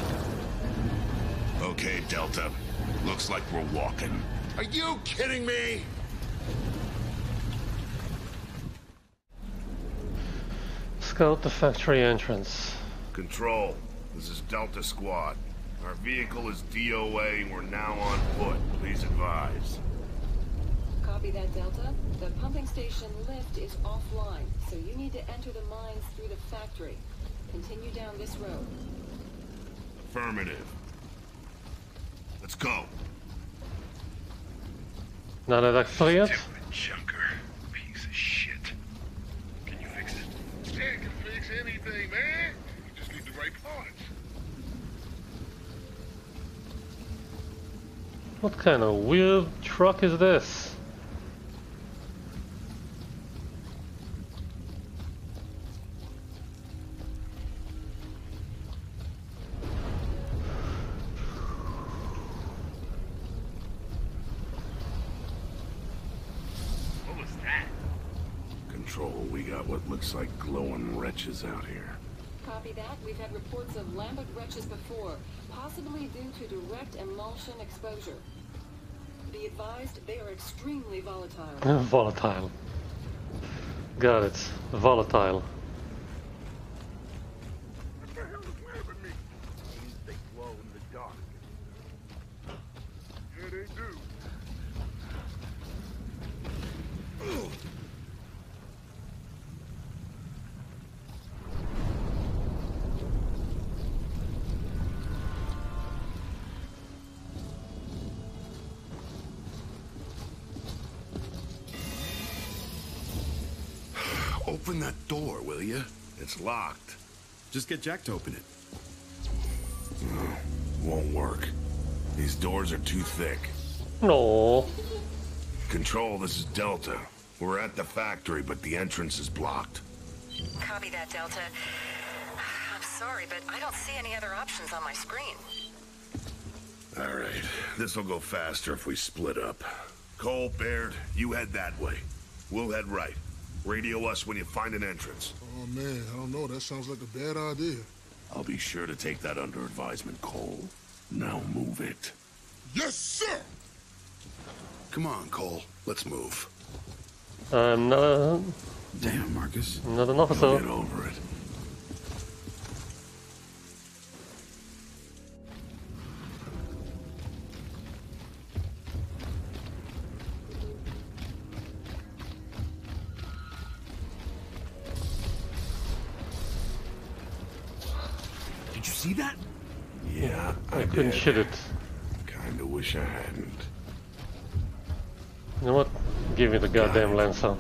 Okay, Delta. Looks like we're walking. Are you kidding me? Scout the factory entrance. Control, this is Delta Squad. Our vehicle is D O A and we're now on foot. Please advise. Copy that, Delta. The pumping station lift is offline, so you need to enter the mines through the factory. Continue down this road. Affirmative. Let's go. Not at actually yet? Junker. Piece of shit. Can you fix it? Yeah, can fix anything, man. You just need the right parts. What kind of weird truck is this? We got what looks like glowing wretches out here. Copy that. We've had reports of lambent wretches before, possibly due to direct emulsion exposure. Be advised, they are extremely volatile. Volatile. Got it. Volatile. What the hell is lambent mean? Means they glow in the dark. Yeah, they do. Ugh. Open that door, will you? It's locked. Just get Jack to open it. No, won't work. These doors are too thick. No. Control, this is Delta. We're at the factory, but the entrance is blocked. Copy that, Delta. I'm sorry, but I don't see any other options on my screen. All right, this'll go faster if we split up. Cole, Baird, you head that way. We'll head right. Radio us when you find an entrance. Oh man, I don't know. That sounds like a bad idea. I'll be sure to take that under advisement, Cole. Now move it. Yes, sir! Come on, Cole. Let's move. I'm not a... Damn, Marcus. Not an officer. You'll get over it. Did you see that? Yeah, I, I couldn't did. shoot it. Kinda wish I hadn't. You know what? Give me the goddamn Lancer.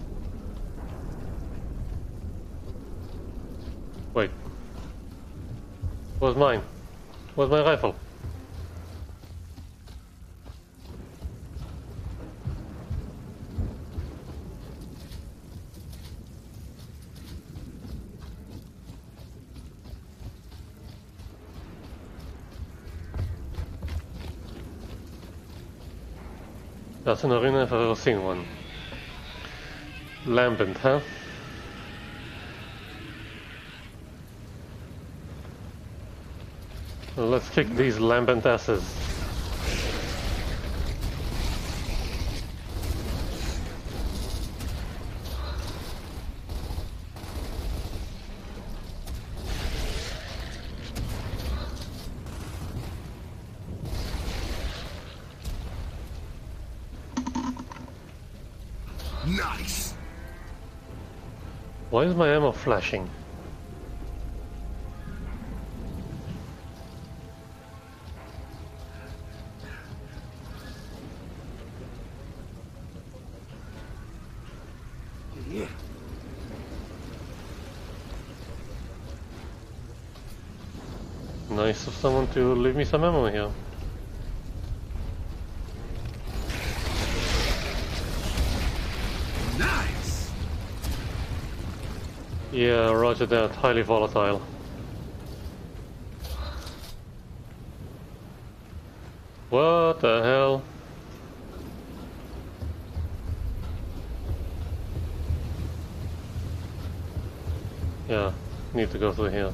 Wait. Where's mine? Where's my rifle? That's an arena if I've ever seen one. Lambent, huh? Let's kick these lambent asses. Nice. Why is my ammo flashing? Yeah. Nice of someone to leave me some ammo here. Nice. Yeah, roger that. Highly volatile. What the hell? Yeah, need to go through here.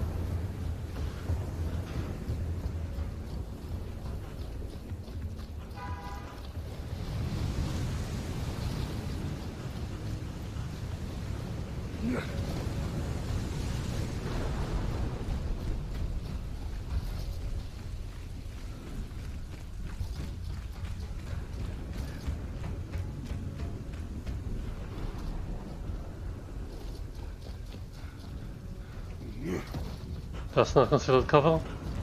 That's not considered cover?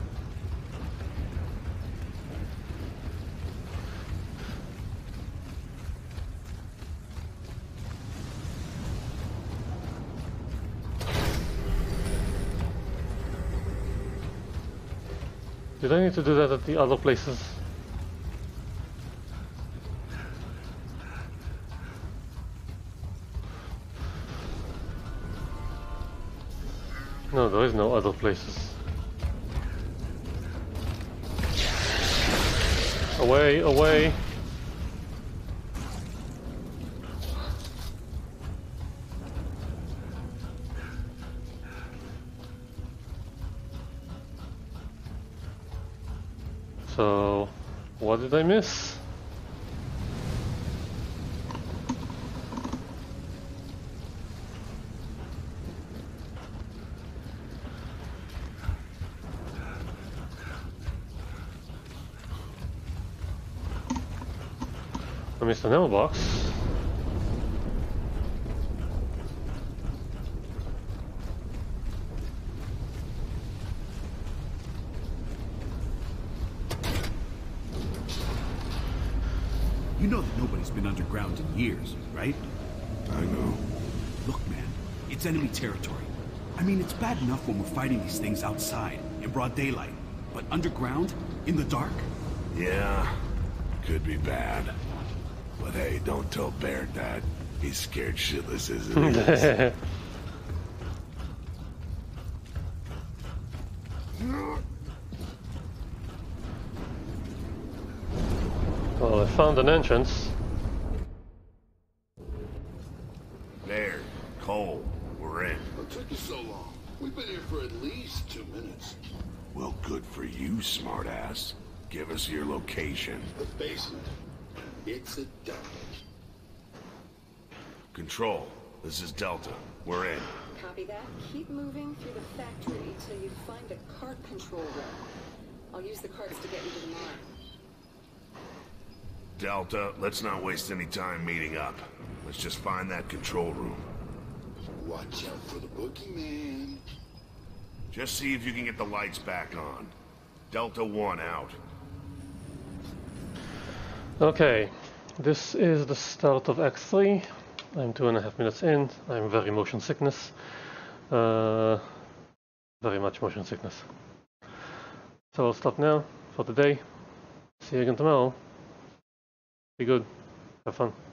Did I need to do that at the other places? No, there is no other places. Away, away! So, what did I miss? I missed an ammo box. You know that nobody's been underground in years, right? I know. Look, man, it's enemy territory. I mean, it's bad enough when we're fighting these things outside, in broad daylight. But underground, in the dark? Yeah, could be bad. But hey, don't tell Baird that. He's scared shitless as it is. Well, I found an entrance. Baird, Cole, we're in. What took you so long? We've been here for at least two minutes. Well, good for you, smartass. Give us your location. The basement. It's a dump. Control, this is Delta. We're in. Copy that. Keep moving through the factory till you find the cart control room. I'll use the carts to get you to the mine. Delta, let's not waste any time meeting up. Let's just find that control room. Watch out for the boogeyman. Just see if you can get the lights back on. Delta one out. Okay, this is the start of Act three. I'm two and a half minutes in. I'm very motion sickness. Uh, very much motion sickness. So I'll stop now for today. See you again tomorrow. Be good. Have fun.